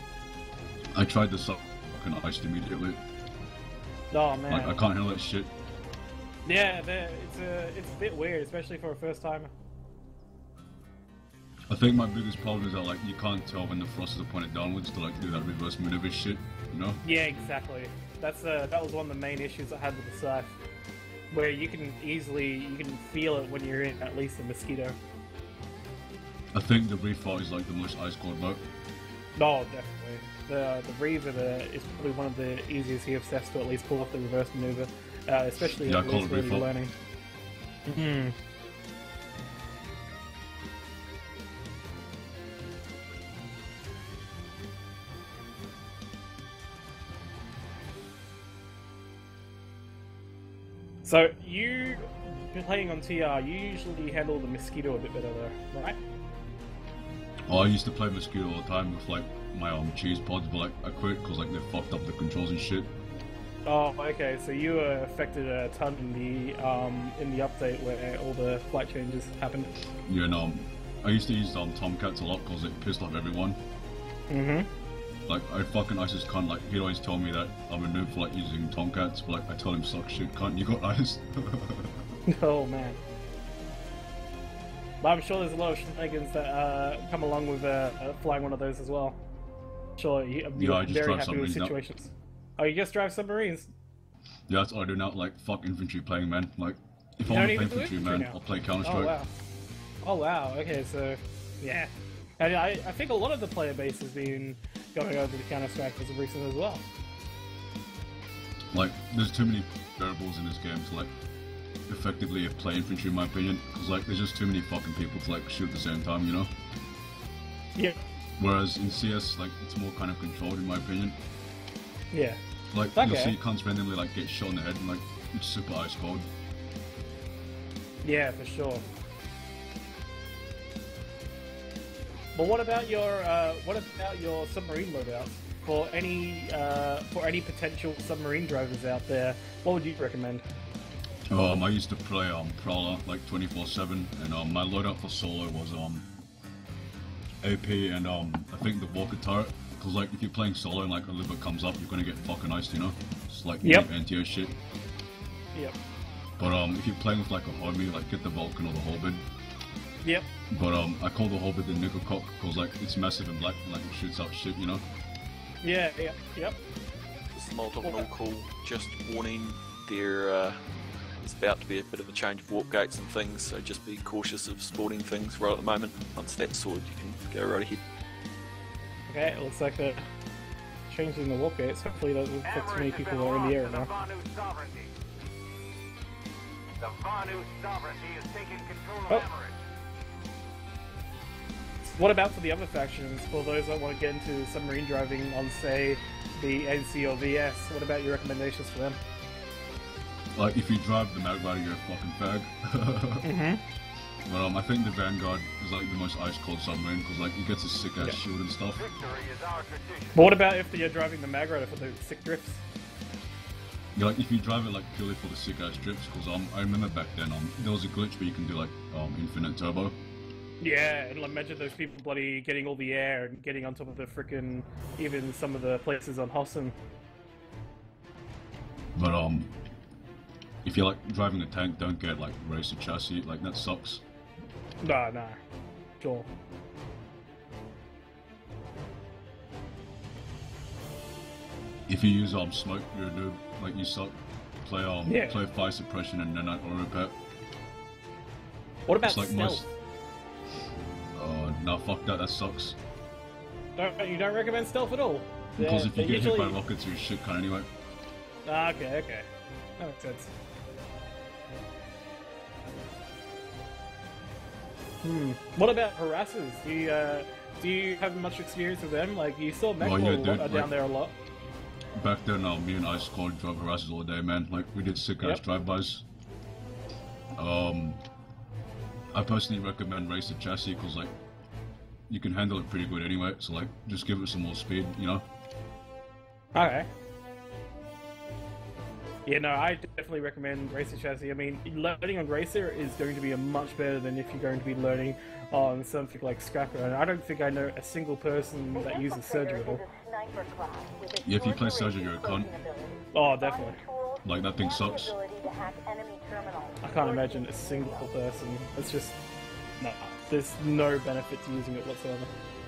I tried the Scythe, fucking iced immediately. Oh man. Like I can't handle that shit. Yeah, it's a bit weird, especially for a first timer. I think my biggest problem is that like you can't tell when the thrusters are pointed downwards to like do that reverse maneuver shit, you know? Yeah, exactly. That was one of the main issues I had with the Scythe, where you can feel it when you're in at least a Mosquito. I think the Refire is like the most ice cold mode. No, definitely. The Reaver is probably one of the easiest EFSFs to at least pull off the reverse maneuver, especially Yeah, at I call least it when you're Refire. learning. Mhm. So, you playing on TR, you usually handle the Mosquito a bit better though, right? Oh, I used to play Mosquito all the time with like my cheese pods, but like I quit because like they fucked up the controls and shit. Oh, okay, so you were affected a ton in the update where all the flight changes happened. Yeah, no, I used to use Tomcats a lot because it pissed off everyone. Mm-hmm. Like, I fucking ISIS cunt, like, he'd always tell me that I'm a noob for, like, using Tomcats, but, like, I told him, suck shit, cunt, you got ISIS. Oh, man. But I'm sure there's a lot of shenanigans that come along with flying one of those as well. Sure, you're Yeah, I just very drive happy with submarines now. situations. Oh, you just drive submarines? Yeah, that's all I do now, like, fuck infantry playing, man. Like, if You I want don't to play even do infantry, infantry man, now? I'll play Oh, Counter-Strike. wow. Oh, wow, okay, so, yeah. And I think a lot of the player base has been going over to Counter-Strike as of recent as well. Like, there's too many variables in this game to, like, effectively play infantry, in my opinion, because, like, there's just too many fucking people to, like, shoot at the same time, you know? Yeah. Whereas in CS, like, it's more kind of controlled, in my opinion. Yeah. Like, Okay. you'll see cunts randomly, like, get shot in the head and, like, it's super ice cold. Yeah, for sure. But what about your submarine loadouts? For any potential submarine drivers out there, what would you recommend? I used to play Prowler like 24/7, and my loadout for solo was AP and I think the Walker turret. Because like if you're playing solo and like a liver comes up, you're gonna get fucking iced, you know? It's like Yep. anti-air shit. Yep. But if you're playing with like a homie, like get the Vulcan or the Horbid. Yep. But I call the Horbid the Nickelcock because like it's massive and black and like it shoots out shit, you know? Yeah. Yep. Yep. This multiple call, just warning, there is about to be a bit of a change of warp gates and things, so just be cautious of spawning things right at the moment. Once that's sorted, you can go right ahead. Okay, it looks like they're changing the warp gates. Hopefully that doesn't affect too many people who are in the air now. The Vanu sovereignty is taking control of Oh. Emmerich. What about for the other factions? For those that want to get into submarine driving on, say, the NC or VS, what about your recommendations for them? Like if you drive the Mag Rider, you're a fucking fag. Mm-hmm. But I think the Vanguard is like the most ice cold submarine because like it gets a sick ass Yeah. shield and stuff. Victory is our tradition. But what about if you're driving the Mag Rider for the sick drifts? Yeah, like if you drive it like purely for the sick ass trips, because I remember back then there was a glitch where you can do like infinite turbo. Yeah, and imagine those people bloody getting all the air and getting on top of the frickin' even some of the places on Hossen. But if you're like driving a tank, don't get like racer chassis, like that sucks. Nah, sure. If you use smoke, you're a noob. Like you suck. Play Yeah. play fire suppression and nanite auto repair. What about It's like stealth? Nah, fuck that. That sucks. You don't recommend stealth at all? Because Yeah, if you they get hit by usually- rockets, you're a shit cunt anyway. Ah, okay. That makes sense. What about harassers? Do you have much experience with them? Like, you saw Mechwell yeah, dude, down like- there a lot. Back then, me and Ice Squad drove harassers all day, man. Like, we did sick ass Yep. drive-bys. I personally recommend Racer Chassis because, like, you can handle it pretty good anyway. So, like, just give it some more speed, you know? Okay. Yeah, no, I definitely recommend Racer Chassis. I mean, learning on Racer is going to be a much better than if you're going to be learning on something like Scrapper. And I don't think I know a single person that uses Surgery at all. Yeah, if you play Surgery, you're a cunt. Oh, definitely. Like, that thing sucks. I can't imagine a single person. It's just no. There's no benefit to using it whatsoever.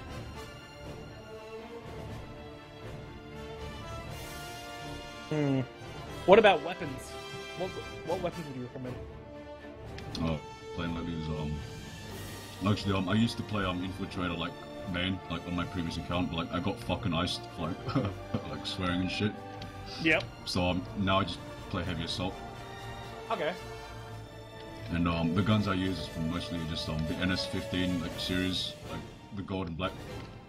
What about weapons? What weapons would you recommend? Playing like these, actually, I used to play, Infiltrator, like, main, like, on my previous account, but, like, I got fucking iced, like, like, swearing and shit. Yep. So, now I just play Heavy Assault. Okay. And, the guns I use is mostly just, the NS-15, like, series, like, the gold and black.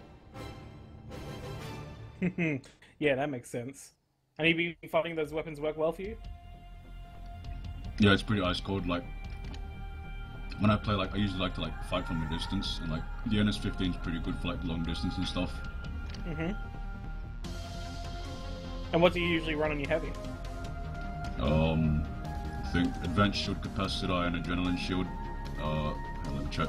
Yeah, that makes sense. And you've been finding those weapons work well for you? Yeah, it's pretty ice cold, like, when I play, like, I usually like to, like, fight from a distance, and, like, the NS-15 is pretty good for, like, long distance and stuff. And what do you usually run on your heavy? I think Advanced Shield Capacitor and Adrenaline Shield. Let me check.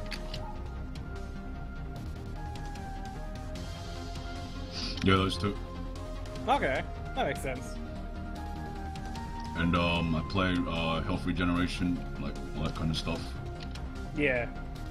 Yeah, those two. Okay, that makes sense. And, I play, Health Regeneration, like, all that kind of stuff. Yeah.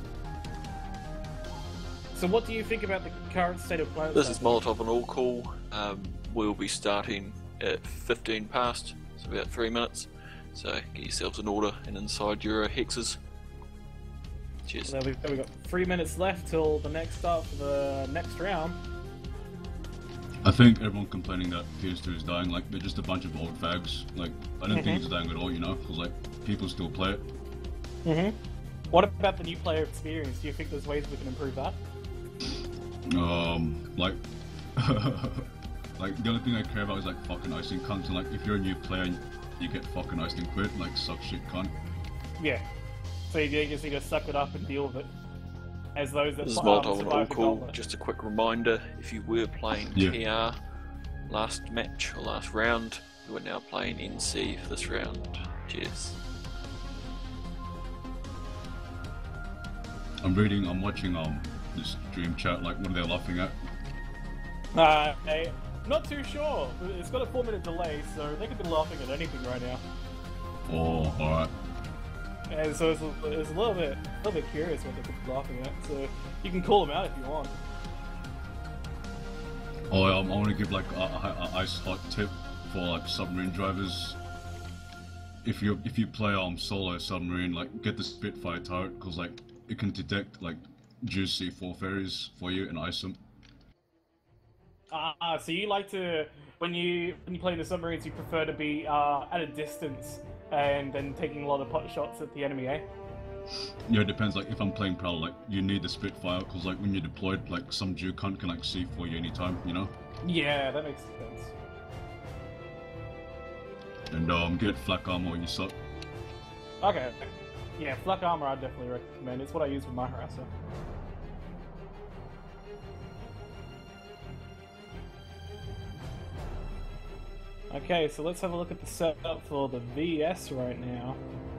So what do you think about the current state of play? This is Molotov and All Cool. We'll be starting at 15 past, so about 3 minutes. So get yourselves in order and inside your hexes. Cheers. So we've got 3 minutes left till the next start for the next round. I think everyone complaining that PS2 is dying, like, they're just a bunch of old fags. Like, I don't think it's dying at all, you know? Because, like, people still play it. What about the new player experience? Do you think there's ways we can improve that? Like, like, the only thing I care about is, like, fucking icing cunts, and, like, if you're a new player and you get fucking iced and quit, like, suck shit cunt. Yeah. So you just need to suck it up and deal with it. As those that This is Molotov and survive All the Cool. gauntlet. Just a quick reminder, if you were playing TR last match or last round, you are now playing NC for this round. Cheers. I'm watching, this stream chat, like, what are they laughing at? Not too sure. It's got a 4-minute delay, so they could be laughing at anything right now. Oh, alright. And so it's a little bit curious what they could be laughing at. So you can call them out if you want. Oh, I want to give, like, a ice hot tip for, like, submarine drivers. If you play, solo submarine, like, get the Spitfire turret, because, like, it can detect, like, juicy C4 ferries for you and ice them. So you like to, when you play the submarines, you prefer to be at a distance and then taking a lot of pot shots at the enemy, eh? Yeah, it depends, like, if I'm playing Prowl, like, you need the Spitfire, because, like, when you're deployed, like, some Jew cunt can, like, C4 you anytime, you know? Yeah, that makes sense. And, get flak armor when you suck. Okay. Yeah, flak armor I definitely recommend. It's what I use with my harasser. Okay, so let's have a look at the setup for the VS right now.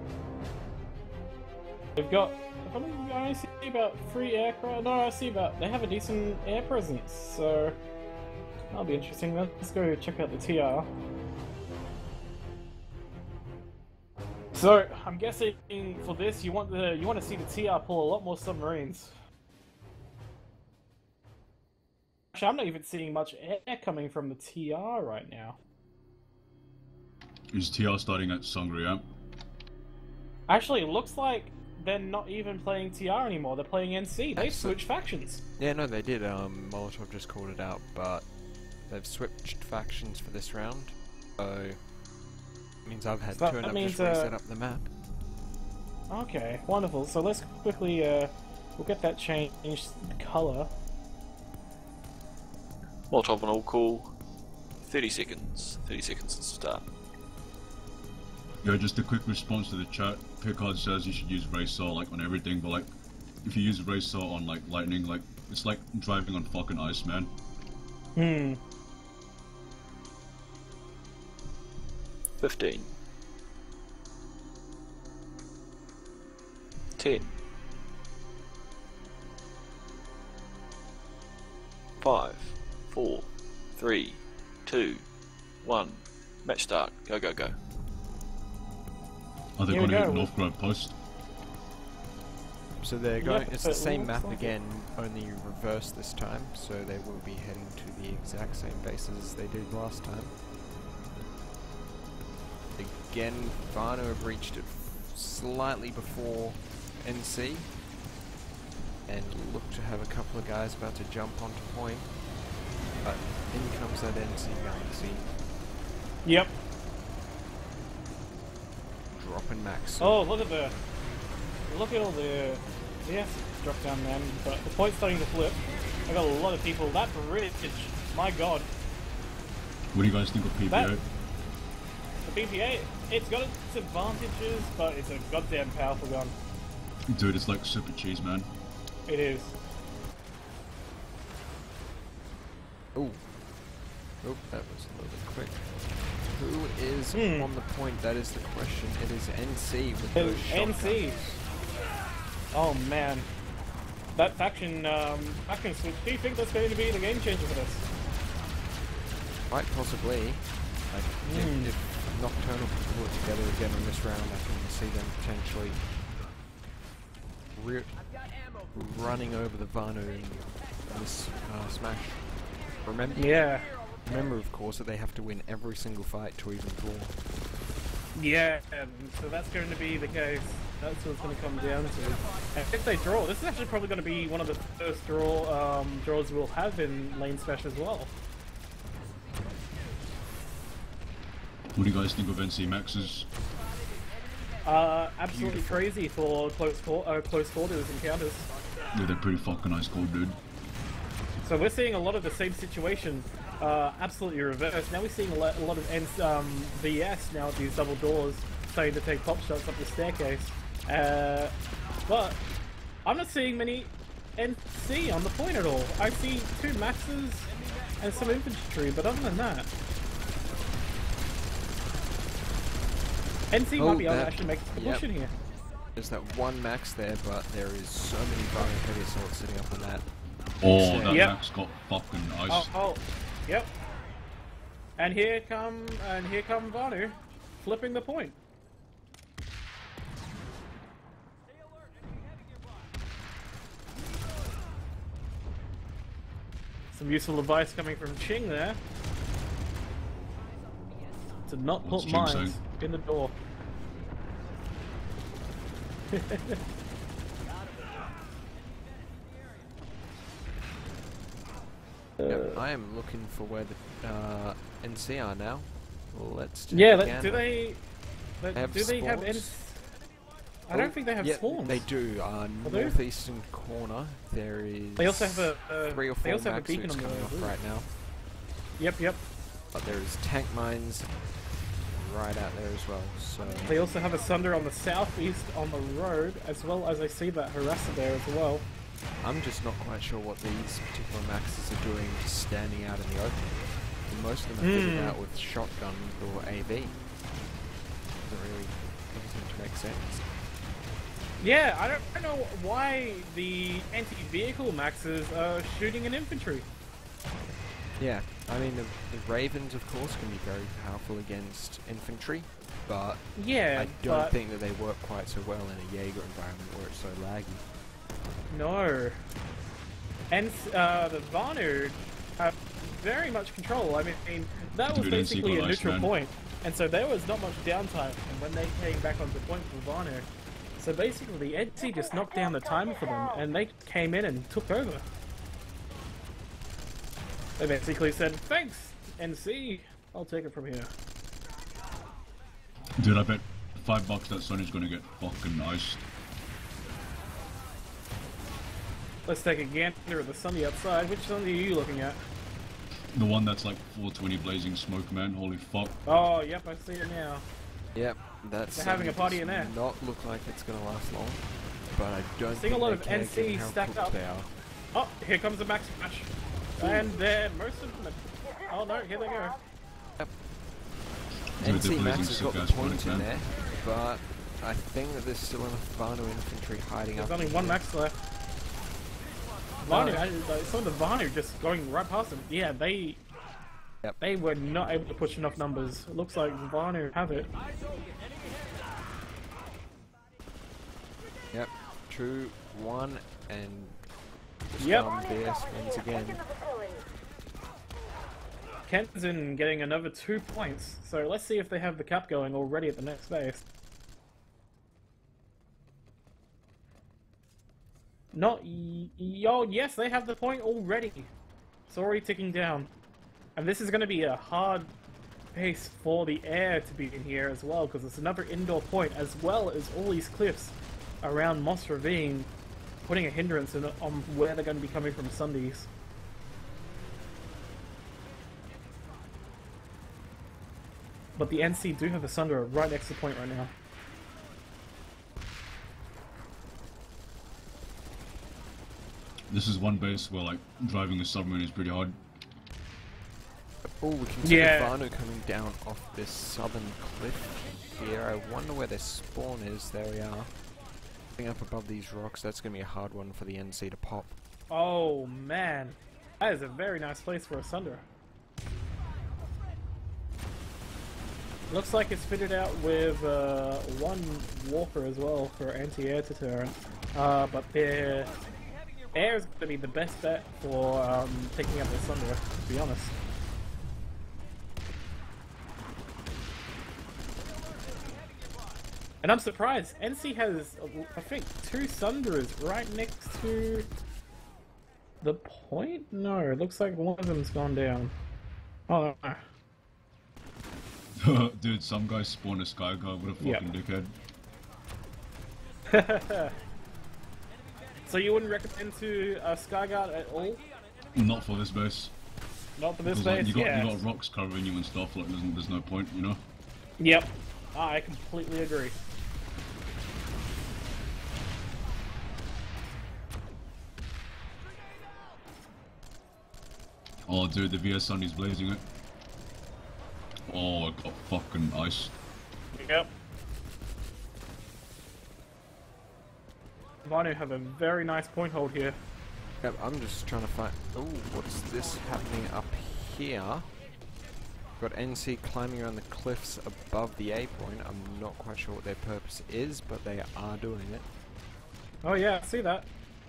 They've got, I only see about 3 aircraft. No, I see about, they have a decent air presence, so that'll be interesting. Let's go check out the TR. So I'm guessing for this, you want to see the TR pull a lot more submarines. Actually, I'm not even seeing much air coming from the TR right now. Is TR starting at Sangria? Actually, it looks like they're not even playing TR anymore. They're playing NC. They've switched factions. Yeah, no, they did. Molotov just called it out, but they've switched factions for this round. So it means I've had to end up just reset up the map. Okay, wonderful. So let's quickly we'll get that changed color. Molotov and All Cool. 30 seconds. 30 seconds to start. Yeah, just a quick response to the chat. Picard says you should use Racer, like, on everything, but, like, if you use Racer on, like, Lightning, like, it's like driving on fucking ice, man. 15. 10. 5. 4. 3. 2. 1. Match start. Go, go, go. Are they Here we going to hit go. North Grove Post? So they're going. Yep, It's the it same looks map like it. again, only reversed this time. So they will be heading to the exact same bases as they did last time. Again, Varno have reached it slightly before NC, and look to have a couple of guys about to jump onto point. But in comes that NC Galaxy, Yep. dropping max. Oh, look at all the yes, drop down man. But the point's starting to flip. I got a lot of people. That bridge, my god. What do you guys think of PPO? That- The BPA, it's got its advantages, but it's a goddamn powerful gun. Dude, it's like super cheese, man. It is. Oh, oh, that was a little bit quick. Who is on the point? That is the question. It is NC with those NC. shotguns. Oh man, that faction switch. Do you think that's going to be the game changer for this? Quite possibly. If Nocturnal can pull it together again in this round, I can see them potentially running over the Varno in this smash. Remember, of course, that they have to win every single fight to even draw. Yeah, so that's going to be the case. That's what it's going to come down to. And if they draw, this is actually probably going to be one of the first draws we'll have in Lane Smash as well. What do you guys think of NC Maxes? Absolutely Beautiful. crazy for close quarters encounters. Yeah, they're pretty fucking ice cold, dude. So we're seeing a lot of the same situation, absolutely reversed. Now we're seeing a lot of VS now at these double doors, starting to take pop shots up the staircase. But I'm not seeing many NC on the point at all. I see 2 maxes and some infantry, but other than that, NC might be able to actually make a push in here. There's that one max there, but there is so many Varno heavy assaults sitting up on that. Oh, that Yep. Max got fucking ice. Yep. And here come Varno, flipping the point. Some useful advice coming from Ching there. To not What's put Ching mines saying? in the door. Yep, I am looking for where the NC are now. Let's do Yeah, it again. do they have have spawns? I don't think they have Yeah, spawns. they do. they? Northeastern corner, there is They also have a 3 or 4 they also have a max beacon suits on the coming off roof. right now. Yep. But there is tank mines right out there as well. So They also have a Sunder on the southeast on the road, as well as I see that harasser there as well. I'm just not quite sure what these particular maxes are doing just standing out in the open. And most of them are fitted out with shotgun or AV. Doesn't really seem to make sense. Yeah, I don't know why the anti-vehicle maxes are shooting an infantry. Yeah, I mean the Ravens of course can be very powerful against infantry, but Yeah, I don't but think that they work quite so well in a Jaeger environment where it's so laggy. no. And the Varno have very much control. I mean, that was Dude, NC basically got a ice, neutral man. point, and so there was not much downtime when they came back onto point for Varno. So basically, the NC just knocked down the timer for them, and they came in and took over. They basically said, "Thanks, NC. I'll take it from here." Dude, I bet $5 that Sonny's gonna get fucking iced. Let's take a gander at the Sunny outside. Which Sunny are you looking at? The one that's like 420 blazing smoke, man. Holy fuck. Oh, yep, I see it now. Yep, that's They're having a party in there. does not look like it's going to last long, but I don't Seeing think a lot they of care NC given how stacked cooked up. they are. Oh, here comes the max smash. And they're most of them. Oh no, here they go. Dude, NC they're Max blazing has got the sick-ass point bullets, in man. there, but I think that there's still enough Varno infantry hiding There's up. only one max left. Varno, some of the Varno just going right past them. Yeah, they were not able to push enough numbers. It looks like Varno have it. Yep. 2-1, and Yep. BS wins again. Kenzin getting another 2 points. So let's see if they have the cap going already at the next base. Not yo, yes, they have the point already. It's already ticking down. And this is going to be a hard pace for the air to be in here as well, because it's another indoor point, as well as all these cliffs around Moss Ravine, putting a hindrance on where they're going to be coming from Sundays. But the NC do have a Sunder right next to point right now. This is one base where like driving a submarine is pretty hard. Oh, we can see Yeah. the Vanu coming down off this southern cliff here. I wonder where their spawn is. There we are. Getting up above these rocks, that's going to be a hard one for the NC to pop. Oh man, that is a very nice place for a Sunder. Looks like it's fitted out with one Walker as well for anti-air deterrent, but their air is going to be the best bet for picking up the Sunder, to be honest. And I'm surprised, NC has, I think, 2 Sunders right next to the point? No, it looks like one of them's gone down. Oh, no. Dude, some guy spawned a Sky Guard. What a fucking dickhead. So you wouldn't recommend to Skyguard at all? Not for this base. Not for this Because like, base? you Yeah. got rocks covering you and stuff. Like there's no point, you know. Yep. I completely agree. Oh, dude, the VS Sunny's blazing it. Oh, I got fucking ice. Yep. Vanu have a very nice point hold here. Yep, I'm just trying to find... Oh, what's this happening up here? Got NC climbing around the cliffs above the A point. I'm not quite sure what their purpose is, but they are doing it. Oh yeah, I see that.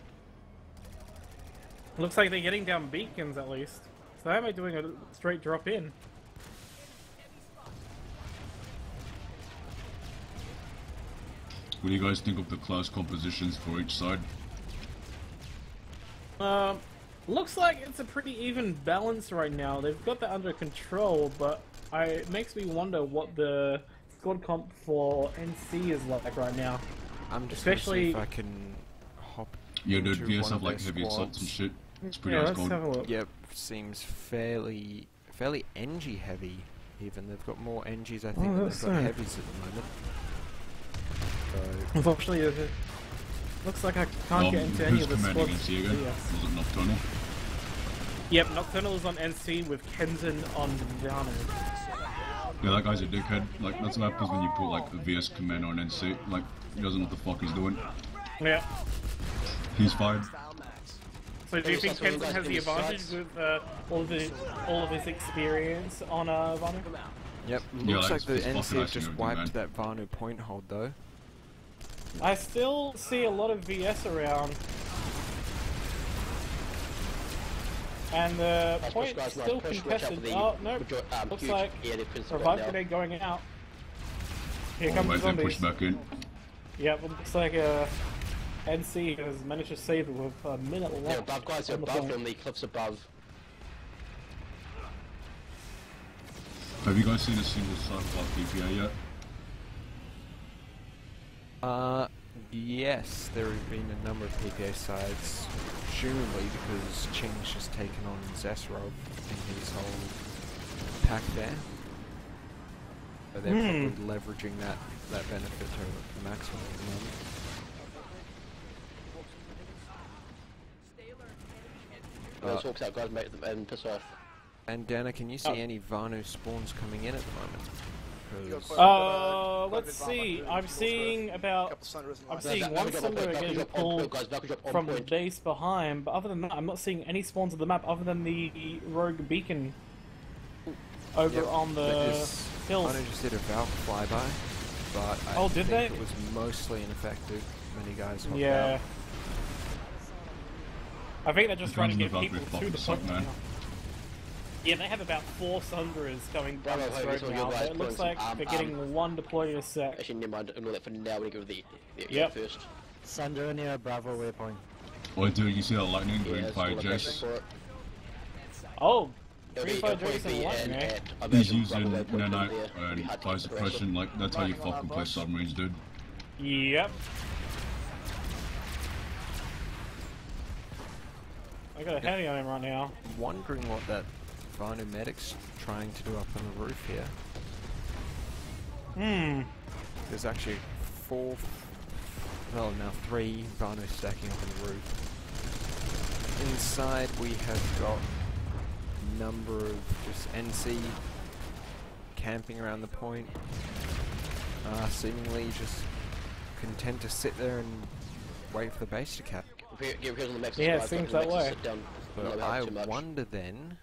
Looks like they're getting down beacons at least. So how am I doing a straight drop in? What do you guys think of the class compositions for each side? Looks like it's a pretty even balance right now. They've got that under control, but it makes me wonder what the squad comp for NC is like right now. I'm just Especially- gonna see if I can hop Yeah, dude, into VS one have of like their heavy assaults and squads. shit. It's pretty Yeah, ice let's cold. have a look. Yep, seems fairly NG heavy. Even they've got more NGs, I think, than that's they've got so. heavies at the moment. So Unfortunately, it looks like I can't get into any who's of the commanding squads. NC again? Yes. Was it Nocturnal? Yep, Nocturnal is on NC with Kenzin on Vanu. Yeah, that guy's a dickhead. Like, that's what happens when you put like a VS commander on NC. Like, he doesn't know what the fuck he's doing. Yeah. He's fired. So do you think Kenzin has the advantage with all of his experience on Vanu? yep, Yeah, looks like, like the it's fucking NC have icing just everything, wiped man. that Vanu point hold though. I still see a lot of VS around. And the point still contested. Oh, no. Looks like revive grenade going out. Here comes the Right, then push zombies. back in. Yep, it looks like NC has managed to save it with a minute left. They're above, guys. They're on the above point. on the cliffs above. Have you guys seen a single Cyberpunk PPA yet? Yes, there have been a number of PPA sides, presumably because Ching's just taken on Zesrov in his whole pack there. So they're probably leveraging that benefit to the maximum at the moment. Those hawks out, guys, mate, and piss off. And Dana, can you see any Vanu spawns coming in at the moment? 'Cause Let's see. I'm seeing about. I'm seeing one Sunder getting pulled from the base behind, but other than that, I'm not seeing any spawns of the map other than the rogue beacon over Yep, on the this hills. Vanu just did a Valk flyby, but I Oh, did think they? it was mostly ineffective. many guys hopped Yeah. out. I think they're just trying to Guns get in the people Valkyrie to the fucking point suck, man. now. Yeah, they have about 4 Sunderers going down Bravo, this hope road it's all now, your but guys it looks pulling like some they're getting 1 deployed a sec. Actually, never mind. Ignore that for now. We go with the Yep. first. Sunder near Bravo waypoint. Oh, dude, you see that lightning? Green Yeah, fire it's all Jace. for it. Oh, It'll Green be- Fire it'll probably Jason be Lightning, an eh? at- I He's imagine using Bravo waypoint nanite there. It'll be and hard to fire get the suppression, like, that's how you Right on fucking our play boss. submarines, dude. Yep. I got a heavy on him right now. Wondering what that Vanu medic's trying to do up on the roof here. There's actually 4, well now 3 Vanu stacking up on the roof. Inside we have got a number of just NC camping around the point. Seemingly just content to sit there and wait for the base to cap. Get repairs on the max. Yeah, it guys, seems the that maxes way. sit down, But not I too much. wonder then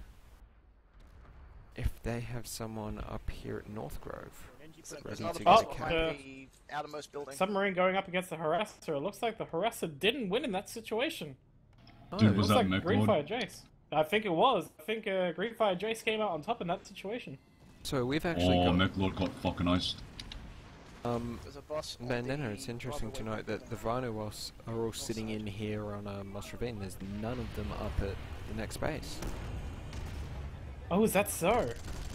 if they have someone up here at North Grove. Ready to Oh, get a cap. the outermost building. submarine going up against the harasser. It looks like the harasser didn't win in that situation. Dude, was Looks that like Mech Greenfire Lord? Jace. I think it was. I think Greenfire Jace came out on top in that situation. So we've actually Oh, got Mech Lord got fucking iced. There's a boss. on Bandana, the it's interesting to Bravo note that the Vanuos are all sitting in here on Mos Ravine. There's none of them up at the next base. Oh, is that so?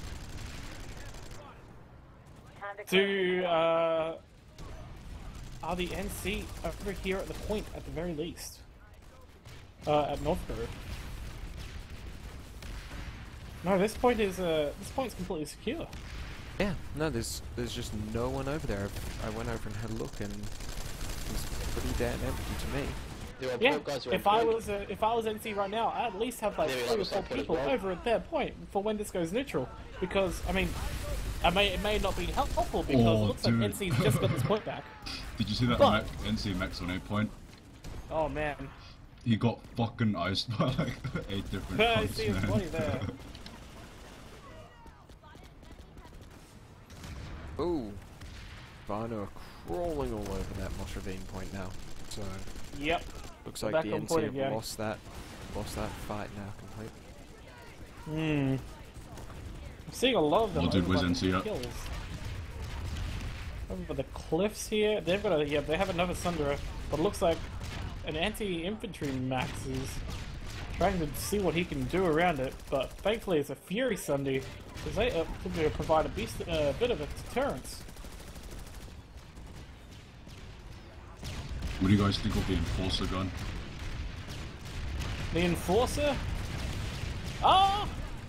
Are the NC over here at the point at the very least? At North Grove. No, this point is completely secure. Yeah, no, there's just no one over there. I went over and had a look, and it was pretty damn empty to me. There are Yeah, guys who are if I employed. was NC right now, I'd at least have like Maybe 3 like or a 4 side point as people well. over at their point for when this goes neutral. Because I mean, it may not be helpful because it Oh, looks dude. like NC's just got this point back. Did you see that But- NC Max on 8 point? Oh man, He got fucking iced by like 8 different I punts, see his man. body there. Ooh, Vanu are crawling all over that Mos Ravine point now. So Yep. looks We're like back the on NC point have again. lost that fight now completely. I'm seeing a lot of them. Well, dude, over where's by the NC at? hills. Over by the cliffs here. They've got a they have another Sunderer, but it looks like an anti-infantry Max is trying to see what he can do around it. But thankfully, it's a Fury Sunday, because they to provide a bit of a deterrence. What do you guys think of the Enforcer gun? The Enforcer. Ah.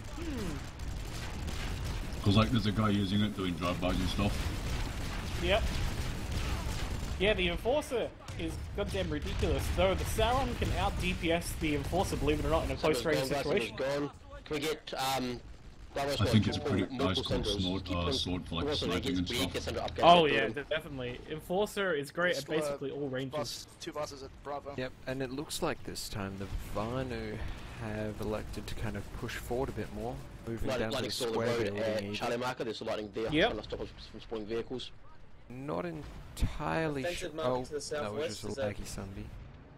Because like there's a guy using it doing drive-bys and stuff. Yep. Yeah, the Enforcer is goddamn ridiculous. Though the Sauron can out DPS the Enforcer, believe it or not, in a close range situation. Gone. Can we get Bravo I think it's a multiple- pretty nice multiple little Sunders? sword for like Also, sniping and we stuff. get Sunder upgrades Oh that yeah, building. definitely. Enforcer is great at Squad, basically all ranges. 2 bosses at Bravo. Yep, and it looks like this time the Vanu have elected to kind of push forward a bit more, moving down to Lightning the saw the square road building at even. Charlie Marker. There's a lightning there. Yep. Trying to stop us from spawning vehicles. Not entirely sure. Offensive marker Oh, to the that was southwest, just a is that- laggy Sunday.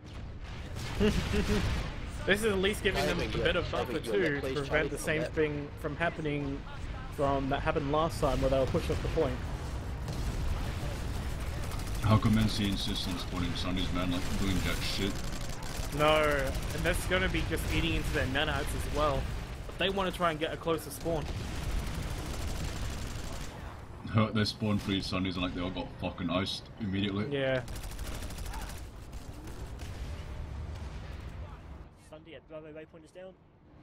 This is at least giving them a Timing, bit yeah. of buffer Timing, too, yeah, to please, prevent Charlie, the on same that. thing from happening that happened last time where they were pushed off the point. How come NC insists on spawning Sundays, man, like doing jack shit? No, and that's going to be just eating into their nanites as well. But they want to try and get a closer spawn. Hurt their spawn 3 Sundays and like they all got fucking iced immediately. Yeah. Sunday at Bravo waypoint is down.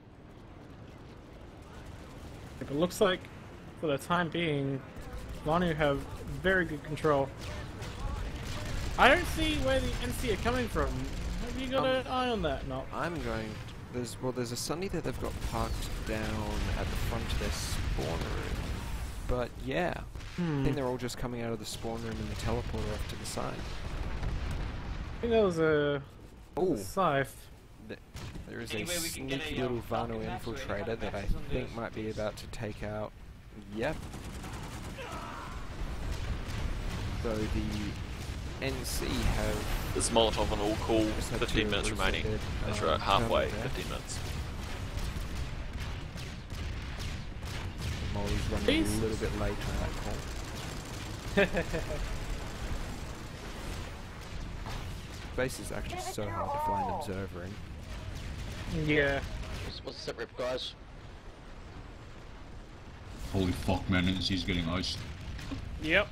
It looks like, for the time being, Vanu have very good control. I don't see where the NC are coming from. Have you got an eye on that? No. I'm going. There's a Sunday that they've got parked down at the front of their spawn room. But yeah, I think they're all just coming out of the spawn room and the teleporter off to the side. I think that was a Oh, scythe. there is a Anyway, we can get sneaky a, little Falcon Vanu Max or any infiltrator kind of that I Maxes on think this. might be about to take out. Yep. So the NC have There's Molotov on all call, just had 15 two minutes remaining. dead, That's right, halfway, terminal there. 15 minutes. Molly's running These- a little bit late on that call. Base is actually so hard to find observer in. Yeah. What's the sit rep, guys? Holy fuck, man, NC's getting iced. Yep.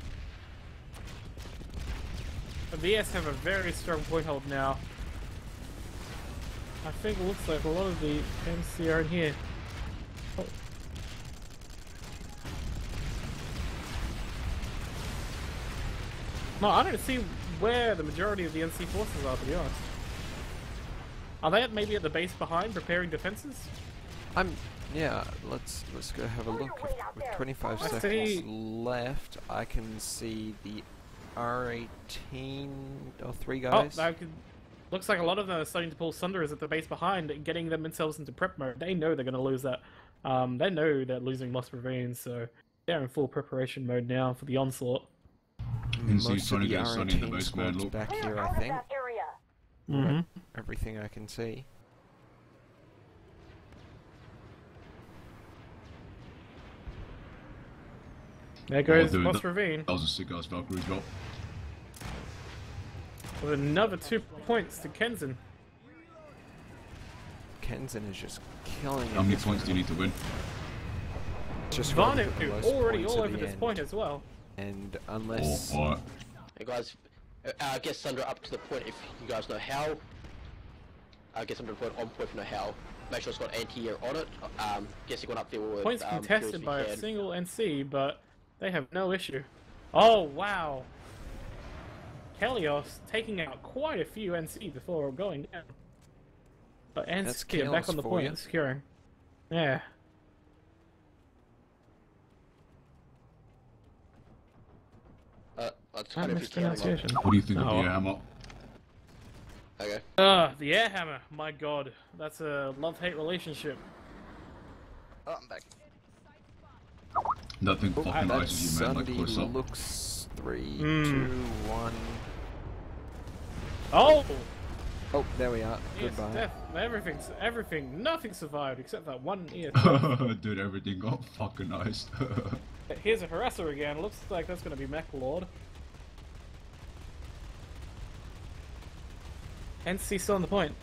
The VS have a very strong point hold now. I think it looks like a lot of the MC are in here. Oh. No, I don't see where the majority of the NC forces are, to be honest. Are they maybe at the base behind, preparing defenses? Yeah, let's go have a look. With 25 I seconds see- left, I can see the R18 or 3 Oh, guys. looks like a lot of them are starting to pull Sunderers at the base behind and getting themselves into prep mode. They know they're going to lose that. They know they're losing Moss Ravine, so they're in full preparation mode now for the onslaught. NC's Most trying of to the get Sunny in the R18 base, man, squad's look. back here, I think. Mm-hmm. Everything I can see. There goes dude, Moss that- Ravine That was a sick ass Valkyrie drop. with another 2 points to Kenzen. Kenzen is just killing it. How many points do you need to win? Just Vanu waiting for the most already points all at over the this end. point as well. And Oh, unless alright. Hey guys, get Sundra up to the point if you guys know how. Get Sundra on point if you know how. Make sure it's got anti-air on it. Guess you got up there with Points Furious contested if you by a can. single NC, but they have no issue. Oh, wow. Kelios taking out quite a few NC before going down. But That's NC are back Kelios on the for point you. and securing. Yeah. That's kind of Mispronunciation. What do you think of Oh. the hammer? Okay. The air hammer. My god. That's a love-hate relationship. Oh, I'm back. That thing oh, fucking that ices you, man, like Sunday close up. looks 3, Mm. 2, 1. Oh! Oh, there we are. Yes, Goodbye. death. Everything. Nothing survived except that one ear. Dude, everything got fucking iced. Here's a harasser again. Looks like that's going to be Mech Lord. NC still on the point.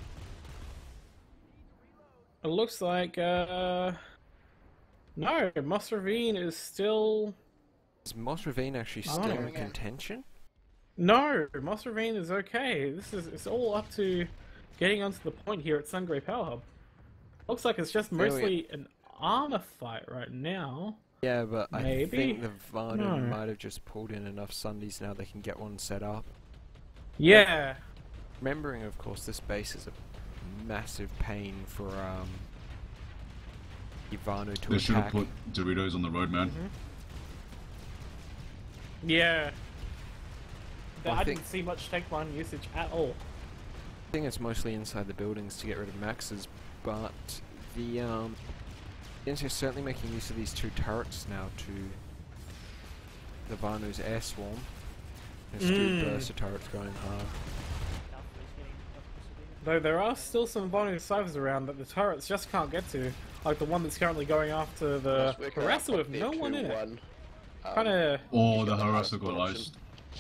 It looks like, no, Moss Ravine is still... Is Moss Ravine actually Oh. still in contention? No, Moss Ravine is okay. It's all up to getting onto the point here at Sungray Power Hub. Looks like it's just There we mostly an armor fight right now. Yeah, but Maybe? I think the Vanu No. might have just pulled in enough Sundays now they can get one set up. Yeah. Remembering, of course, this base is a massive pain for Ivanu to They should have attack. put Doritos on the road, man. Yeah. Well, I I think- didn't see much take one usage at all. I think it's mostly inside the buildings to get rid of Maxes, but the NC is certainly making use of these 2 turrets now to the Vanu's air swarm. There's 2 burster turrets going hard. Though there are still some bonus ciphers around that the turrets just can't get to. Like the one that's currently going after the harasser with no one in it. Kinda... Oh, the harasser got iced.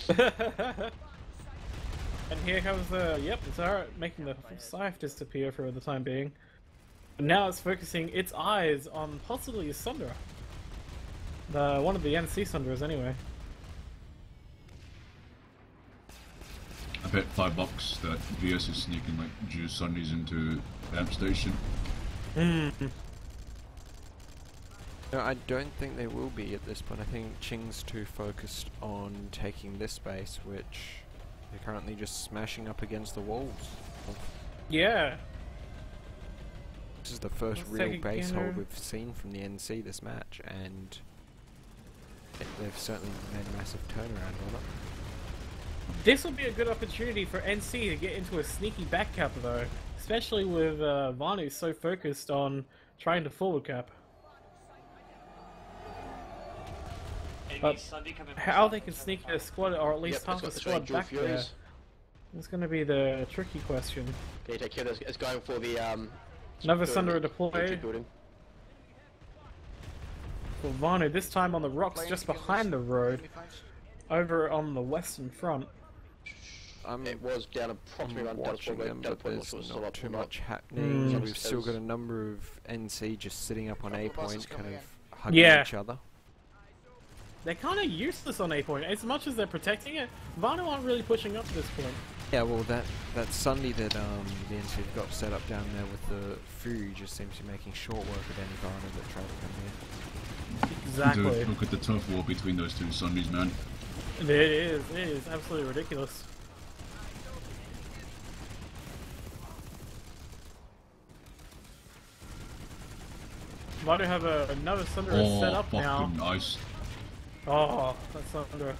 And here comes the turret making the scythe disappear for the time being. And now it's focusing its eyes on possibly a Sundra. One of the NC Sundras anyway. I bet $5 that VS is sneaking like juice Sundays into Amp Station. No, I don't think they will be at this point. I think Qing's too focused on taking this base, which they're currently just smashing up against the walls. Yeah. This is the first Let's real take a base gander. hold we've seen from the NC this match, and they've certainly made a massive turnaround on it. This will be a good opportunity for NC to get into a sneaky back cap though. Especially with Vanu so focused on trying to forward cap. But how they can sneak their squad, or at least half the squad Dual back there, Furies. is going to be the tricky question. Can you take care of this? It's going for the Another building- Sunder deploy building. for Vanu, this time on the rocks Playing just together, behind the road, enemy fights. over on the western front. It was down approximately around watching them, but there's not too much happening. Mm. We've still got a number of NC just sitting up on A Couple buses point, kind coming of hugging Yeah. each other. They're kind of useless on A point. As much as they're protecting it, Vanu aren't really pushing up at this point. Yeah, well, that Sunday that the NC have got set up down there with the Fury just seems to be making short work of any Varna that try to come here. Exactly. Dude, look at the turf war between those two Sundays, man. It is absolutely ridiculous. Vanu have another Sunder set up now. fucking nice. Oh, that's Sunder.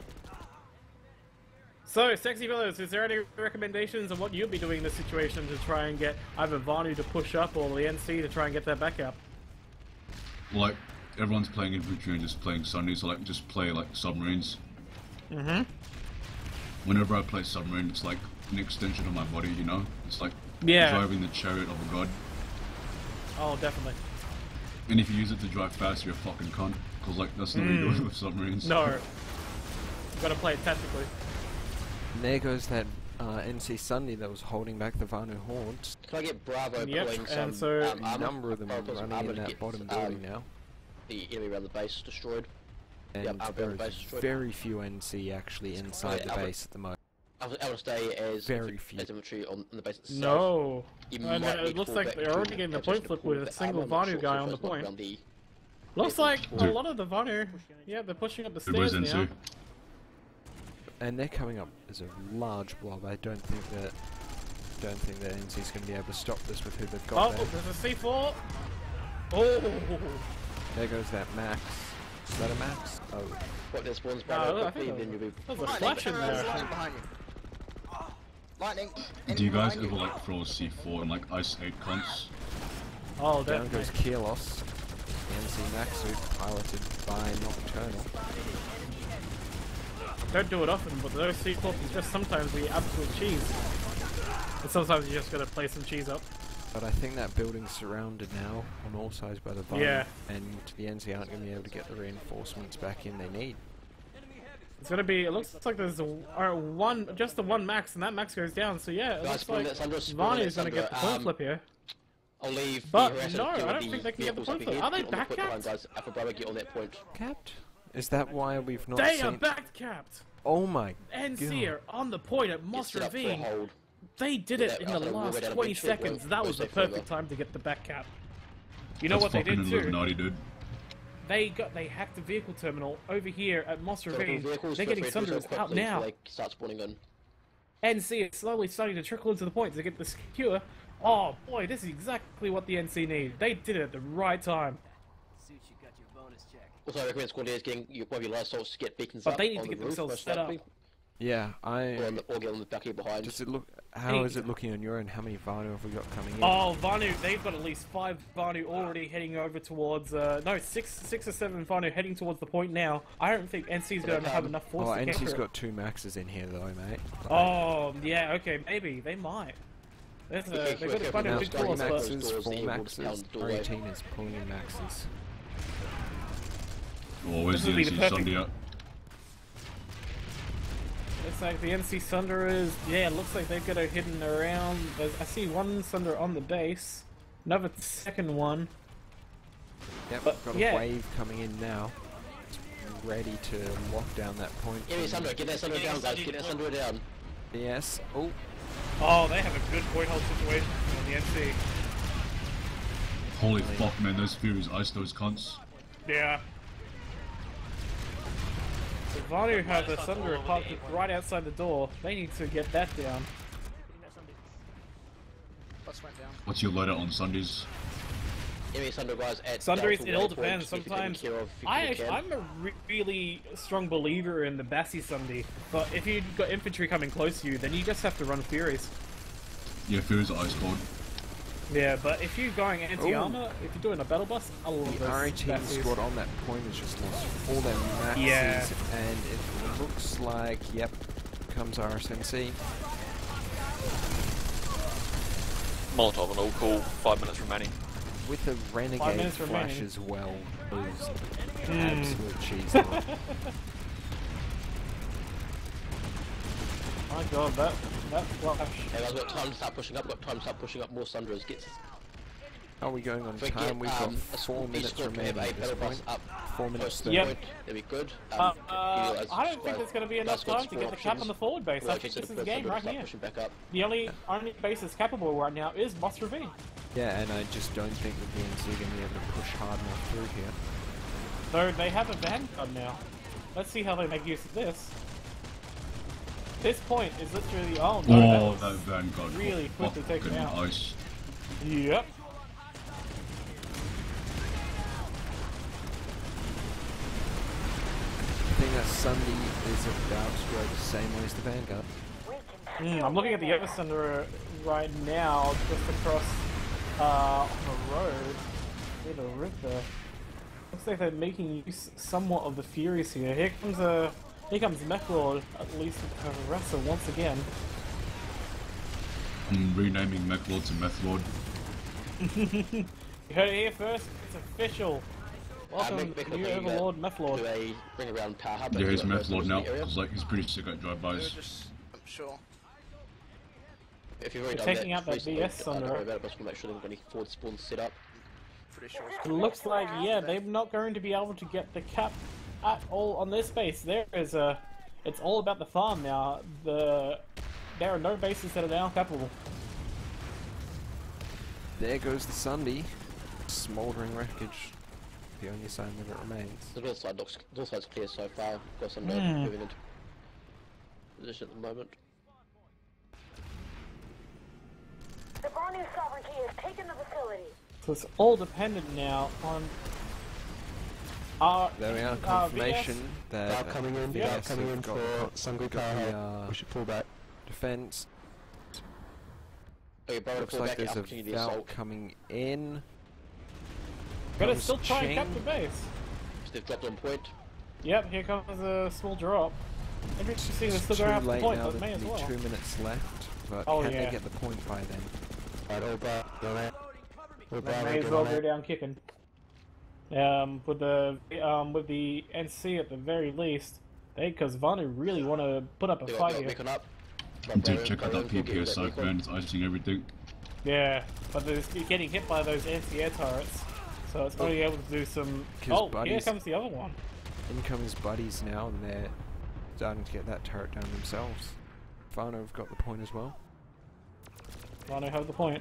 So, Sexy Fellows, is there any recommendations on what you'll be doing in this situation to try and get either Vanu to push up or the NC to try and get that back up? Like, everyone's playing infantry and just playing Sundays, so like, just play like submarines. Mm-hmm. Whenever I play submarine, it's like an extension of my body, you know? It's like Yeah. driving the chariot of a god. Oh, definitely. And if you use it to drive fast, you're a fucking cunt. Cause like, that's not what you do with submarines. No. You gotta play it tactically. And there goes that NC Sunday that was holding back the Vanu hordes. Can I get Bravo Yep, pulling some and so A armor? number of them Bravo pulling some running armor in to that get, bottom building now. the enemy around the base destroyed. And Yep, I'll there build the base is destroyed. very few NC actually inside the Albert- base at the moment. I will stay as Very few. as infantry on the base itself. No. You And might need it looks to like fall they're back already to getting the position point to flip pull with a the single armor. I'm not Vanu sure guy if on the it's not point. around the- Looks like a Dude. lot of the Vanu, yeah, they're pushing up the Where's stairs now. NC? And they're coming up as a large blob. I don't think that NC's going to be able to stop this with who they've got Oh, there. there's a C4! Oh! There goes that Max. Is that a Max? Oh, What their spawns No, Bravo I quickly, think then you'll be There's a Lightning, flash in there's there. lightning behind you. Lightning. Do you enemy guys behind ever like throw a C4 and like ice 8 cunts? Oh, down definitely. goes Kielos. The NC Max suit piloted by Nocturnal. Don't do it often, but those C4s just sometimes be absolute cheese. And sometimes you just gotta play some cheese up. But I think that building's surrounded now on all sides by the Vanu. Yeah. And the NC aren't going to be able to get the reinforcements back in they need. It's gonna be, it looks like there's just the one max, and that max goes down, so yeah, it Guys, looks spawn like that Sandra, spawn Varney's that gonna get the Sandra, point flip here. I'll leave But the harassers no, to I don't the think they can get the vehicles point up flip. ahead. Are they Get on the back point line, capped? guys. Alpha Bravo, get on that point. Capped? Is that why we've not They seen... are back capped! Oh my NC God. are on the point at Get Moss set up for a Ravine. hold. They did With it that in the Alpha, we'll last go down 20 eventually, seconds. we'll That go was the step further. perfect time to get the back cap. You know That's what they fucking did too? Illuminati, dude. They hacked the vehicle terminal over here at Moss So Ravine. vehicles They're feel getting free to do so Sunders out quickly now. before they start spawning in. NC is slowly starting to trickle into the point to get the secure. Oh boy, this is exactly what the NC need. They did it at the right time. Also, I recommend Squaddiers getting one of your light assaults to get beacons But up they need on to the get roof, themselves most set up. likely, Yeah, or get on the back here behind. Does it look... How is it looking on your end? How many Vanu have we got coming in? Oh, Vanu, they've got at least 5 Vanu already heading over towards, no, 6 or 7 Vanu heading towards the point now. I don't think NC's going to have enough force Oh, to NC's counter it. got 2 Maxes in here though, mate. Like, Oh, yeah, okay, maybe. They might. They've got quite a now big 3 force, but... Maxes, doors 4 that you will Maxes, pound the doorway. 18 is pulling in Maxes. Oh, where's This the would be the NC perfect- Sunday at? Looks like the NC Sunder is, yeah, looks like they've got it hidden around. I see one Sunder on the base, another second one. Yep, But, got a yeah. wave coming in now. It's ready to lock down that point. Enemy Sundra, get that Sundra down, guys. Get that Sundra down. Yes. Oh, Oh, they have a good point hold situation on the NC. Holy fuck, man, those Furies ice those cunts. Yeah. The Vanu have the Sunder parked right outside the door. They need to get that down. Bus went down. What's your loadout on Sundays? Enemy Sundra, guys, at Sundries, Delta it all Waypoint, depends. if you can Sometimes take care of if you can. I'm a really strong believer in the Bassi Sundi, but if you've got infantry coming close to you, then you just have to run Furies. Yeah, Furies are ice cold. Yeah, but if you're going anti-armor, if you're doing a battle bus, a lot of The those RAT basses- squad on that point has just lost all their maxes, Yeah. and it looks like, yep, comes RSNC. Molotov and all cool. 5 minutes remaining. With a 5 renegade minutes flash remaining. as well, who's Mm. absolute cheese. Lord. My god, that flash. Hey guys, got time to start pushing up. Got time to start pushing up. More Sunderers. Get. Are we going on If we time? get We've got a 4 minutes squad to remaining have a at this battle point. bus up 4 minutes close to 30. the point, that'd be good. I don't think there's going to be enough time to get the cap on the forward base. I think this is the game right here. Pushing back up. The only base that's capable right now is Boss Ravine. Yeah, and I just don't think the DNC are going to be able to push hard enough through here. Though they have a Vanguard now. Let's see how they make use of this. This point is literally, oh no, Oh, that Vanguard got really quickly taken fucking out. ice. Yep. I think that Sunday is about to go the same way as the Vanguard. I'm looking at the epicenter right now, just across on the road. Near the river. Looks like they're making use somewhat of the Furies here. Here comes Mechlord, at least with Harassa once again. I'm renaming Mechlord to Methlord. You heard it here first, it's official. Welcome, new Overlord Methlord. Do a bring around power hub. Yeah, he's Methlord now, because like, he's pretty sick at drive-bys. I'm sure. If you've already They're done taking that out that recently, BS on don't the- worry about it, but just make sure they've got any forward spawns set up. Pretty sure. It looks like, yeah, they're not going to be able to get the cap at all on this base. It's all about the farm now. There are no bases that are now capable. There goes the Sunday. Smouldering wreckage. The only sign that it remains. The north side's clear so far. Got some moving into position at the moment. The Banu sovereignty has taken the facility. So it's all dependent now on our There we are, confirmation that coming in, VS coming have in got- for Sungo got the, Power. We should pull back. defense. Okay, Bravo, Looks pull like back. there's a Opportunity Valk assault. coming in. Gotta Comes still try and Ching. cap the base. They've dropped on point. Yep, here comes a small drop. Interesting to see they're It's still too going after the late point, now, but there's may as only well. 2 minutes left. But Oh, can yeah. they get the point by then? Right, all back. They may as well go down kicking. With the NC at the very least, because Vanu really want to put up a They fight got here. Beacon up. Dude, check out that PPS site, man. It's icing everything. Yeah, but they're getting hit by those anti-air turrets, so it's going to be able to do some. 'Cause Oh, here buddies- comes the other one. In comes Buddies now, and they're starting to get that turret down themselves. Vano have got the point as well. Vanu have the point.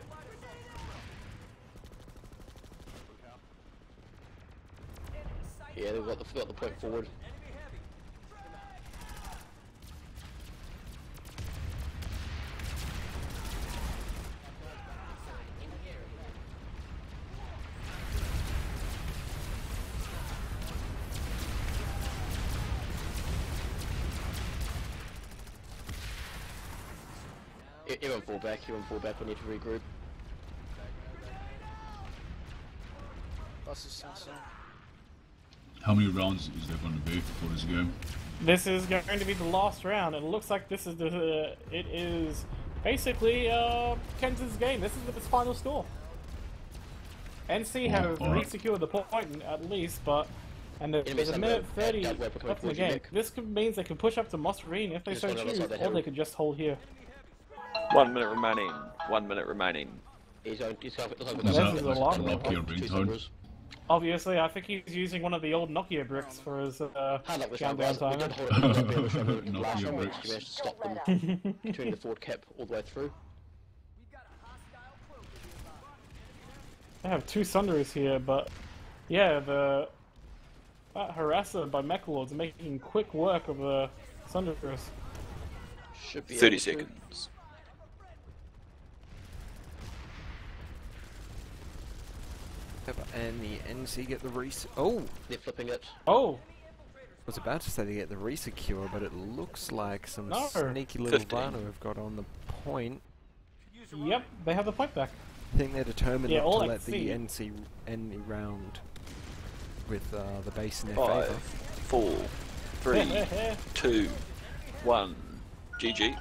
Yeah, they've got the point forward. Everyone fall back, we need to regroup. Bus is soon. How many rounds is there going to be for this game? This is going to be the last round, and it looks like this is it is basically Kenson's game. This is its final score. NC have re-secured the point at least, but there's a minute 30 left in the game. This means they can push up to Moss Ravine if they so choose, or they could just hold here. 1 minute remaining. 1 minute remaining. He's got This is a long one. Nokia ringtone. Obviously, I think he's using one of the old Nokia bricks for his countdown timer. Nokia We bricks. managed to stop them turning the forward cap all the way through. I have two Sunderers here, but yeah, that harasser by Mechlords making quick work of the Sunderers. Should be 30 able to. seconds. And the NC get the Oh! They're flipping it. Oh! I was about to say they get the resecure, but it looks like some No. sneaky little 15. Vano have got on the point. Yep, they have the point back. I think they're determined Yeah, not all to I let can the see- NC end the round with the base in their 5, favour. 4, 3, 2, 1. GG. Yep,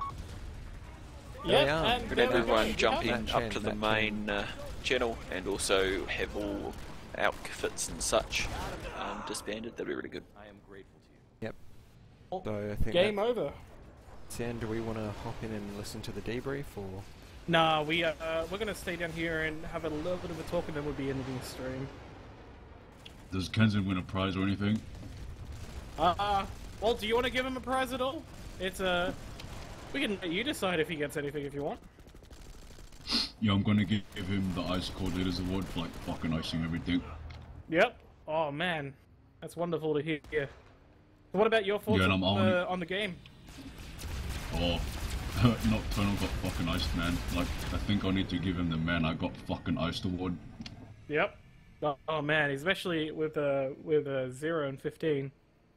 They are. and Good there we go. everyone We jump have in it. up to the main channel and also have all outfits and such disbanded. That'd be really good. Yep. So I think Game over. Sam, do we want to hop in and listen to the debrief, or? Nah, we're gonna stay down here and have a little bit of a talk, and then we'll be ending the stream. Does Kenzen win a prize or anything? Well, do you want to give him a prize at all? It's we can let you decide if he gets anything if you want. Yeah, I'm gonna give him the Ice Cold Leaders Award for like fucking icing everything. Yep. Oh man, that's wonderful to hear. So what about your thoughts Yeah, and I'm on the game? Oh, Nocturnal got fucking iced, man. Like, I think I need to give him the Man I Got Fucking Iced award. Yep. Oh man, especially with 0 and 15.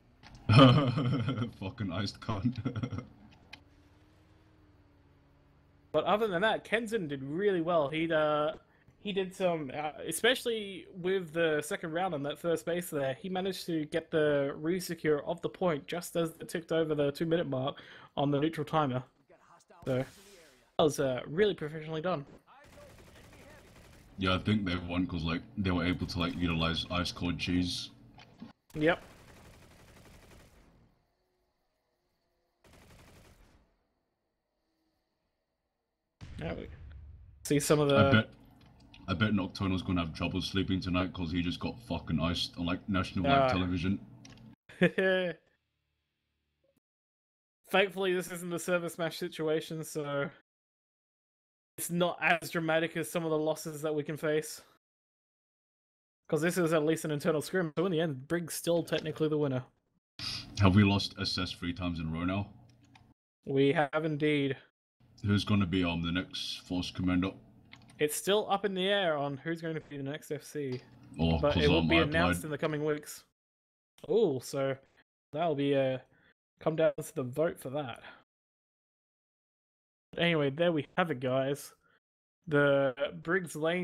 Fucking iced cunt. But other than that, Kenzen did really well. He did some, especially with the second round on that first base there. He managed to get the re-secure of the point just as it ticked over the 2-minute mark on the neutral timer. So that was really professionally done. Yeah, I think they won because like they were able to like utilize ice cold cheese. Yep. Now we see some of the. I bet Nocturnal's gonna have trouble sleeping tonight because he just got fucking iced on like national live television. Thankfully, this isn't a server smash situation, so it's not as dramatic as some of the losses that we can face. Because this is at least an internal scrim, so in the end, Brig's still technically the winner. Have we lost SS 3 times in a row now? We have indeed. Who's gonna be the next Force Commander? It's still up in the air on who's going to be the next FC. Oh, but it will be I announced applied. in the coming weeks. Oh, so that'll be come down to the vote for that. Anyway, there we have it, guys. The Briggs Lane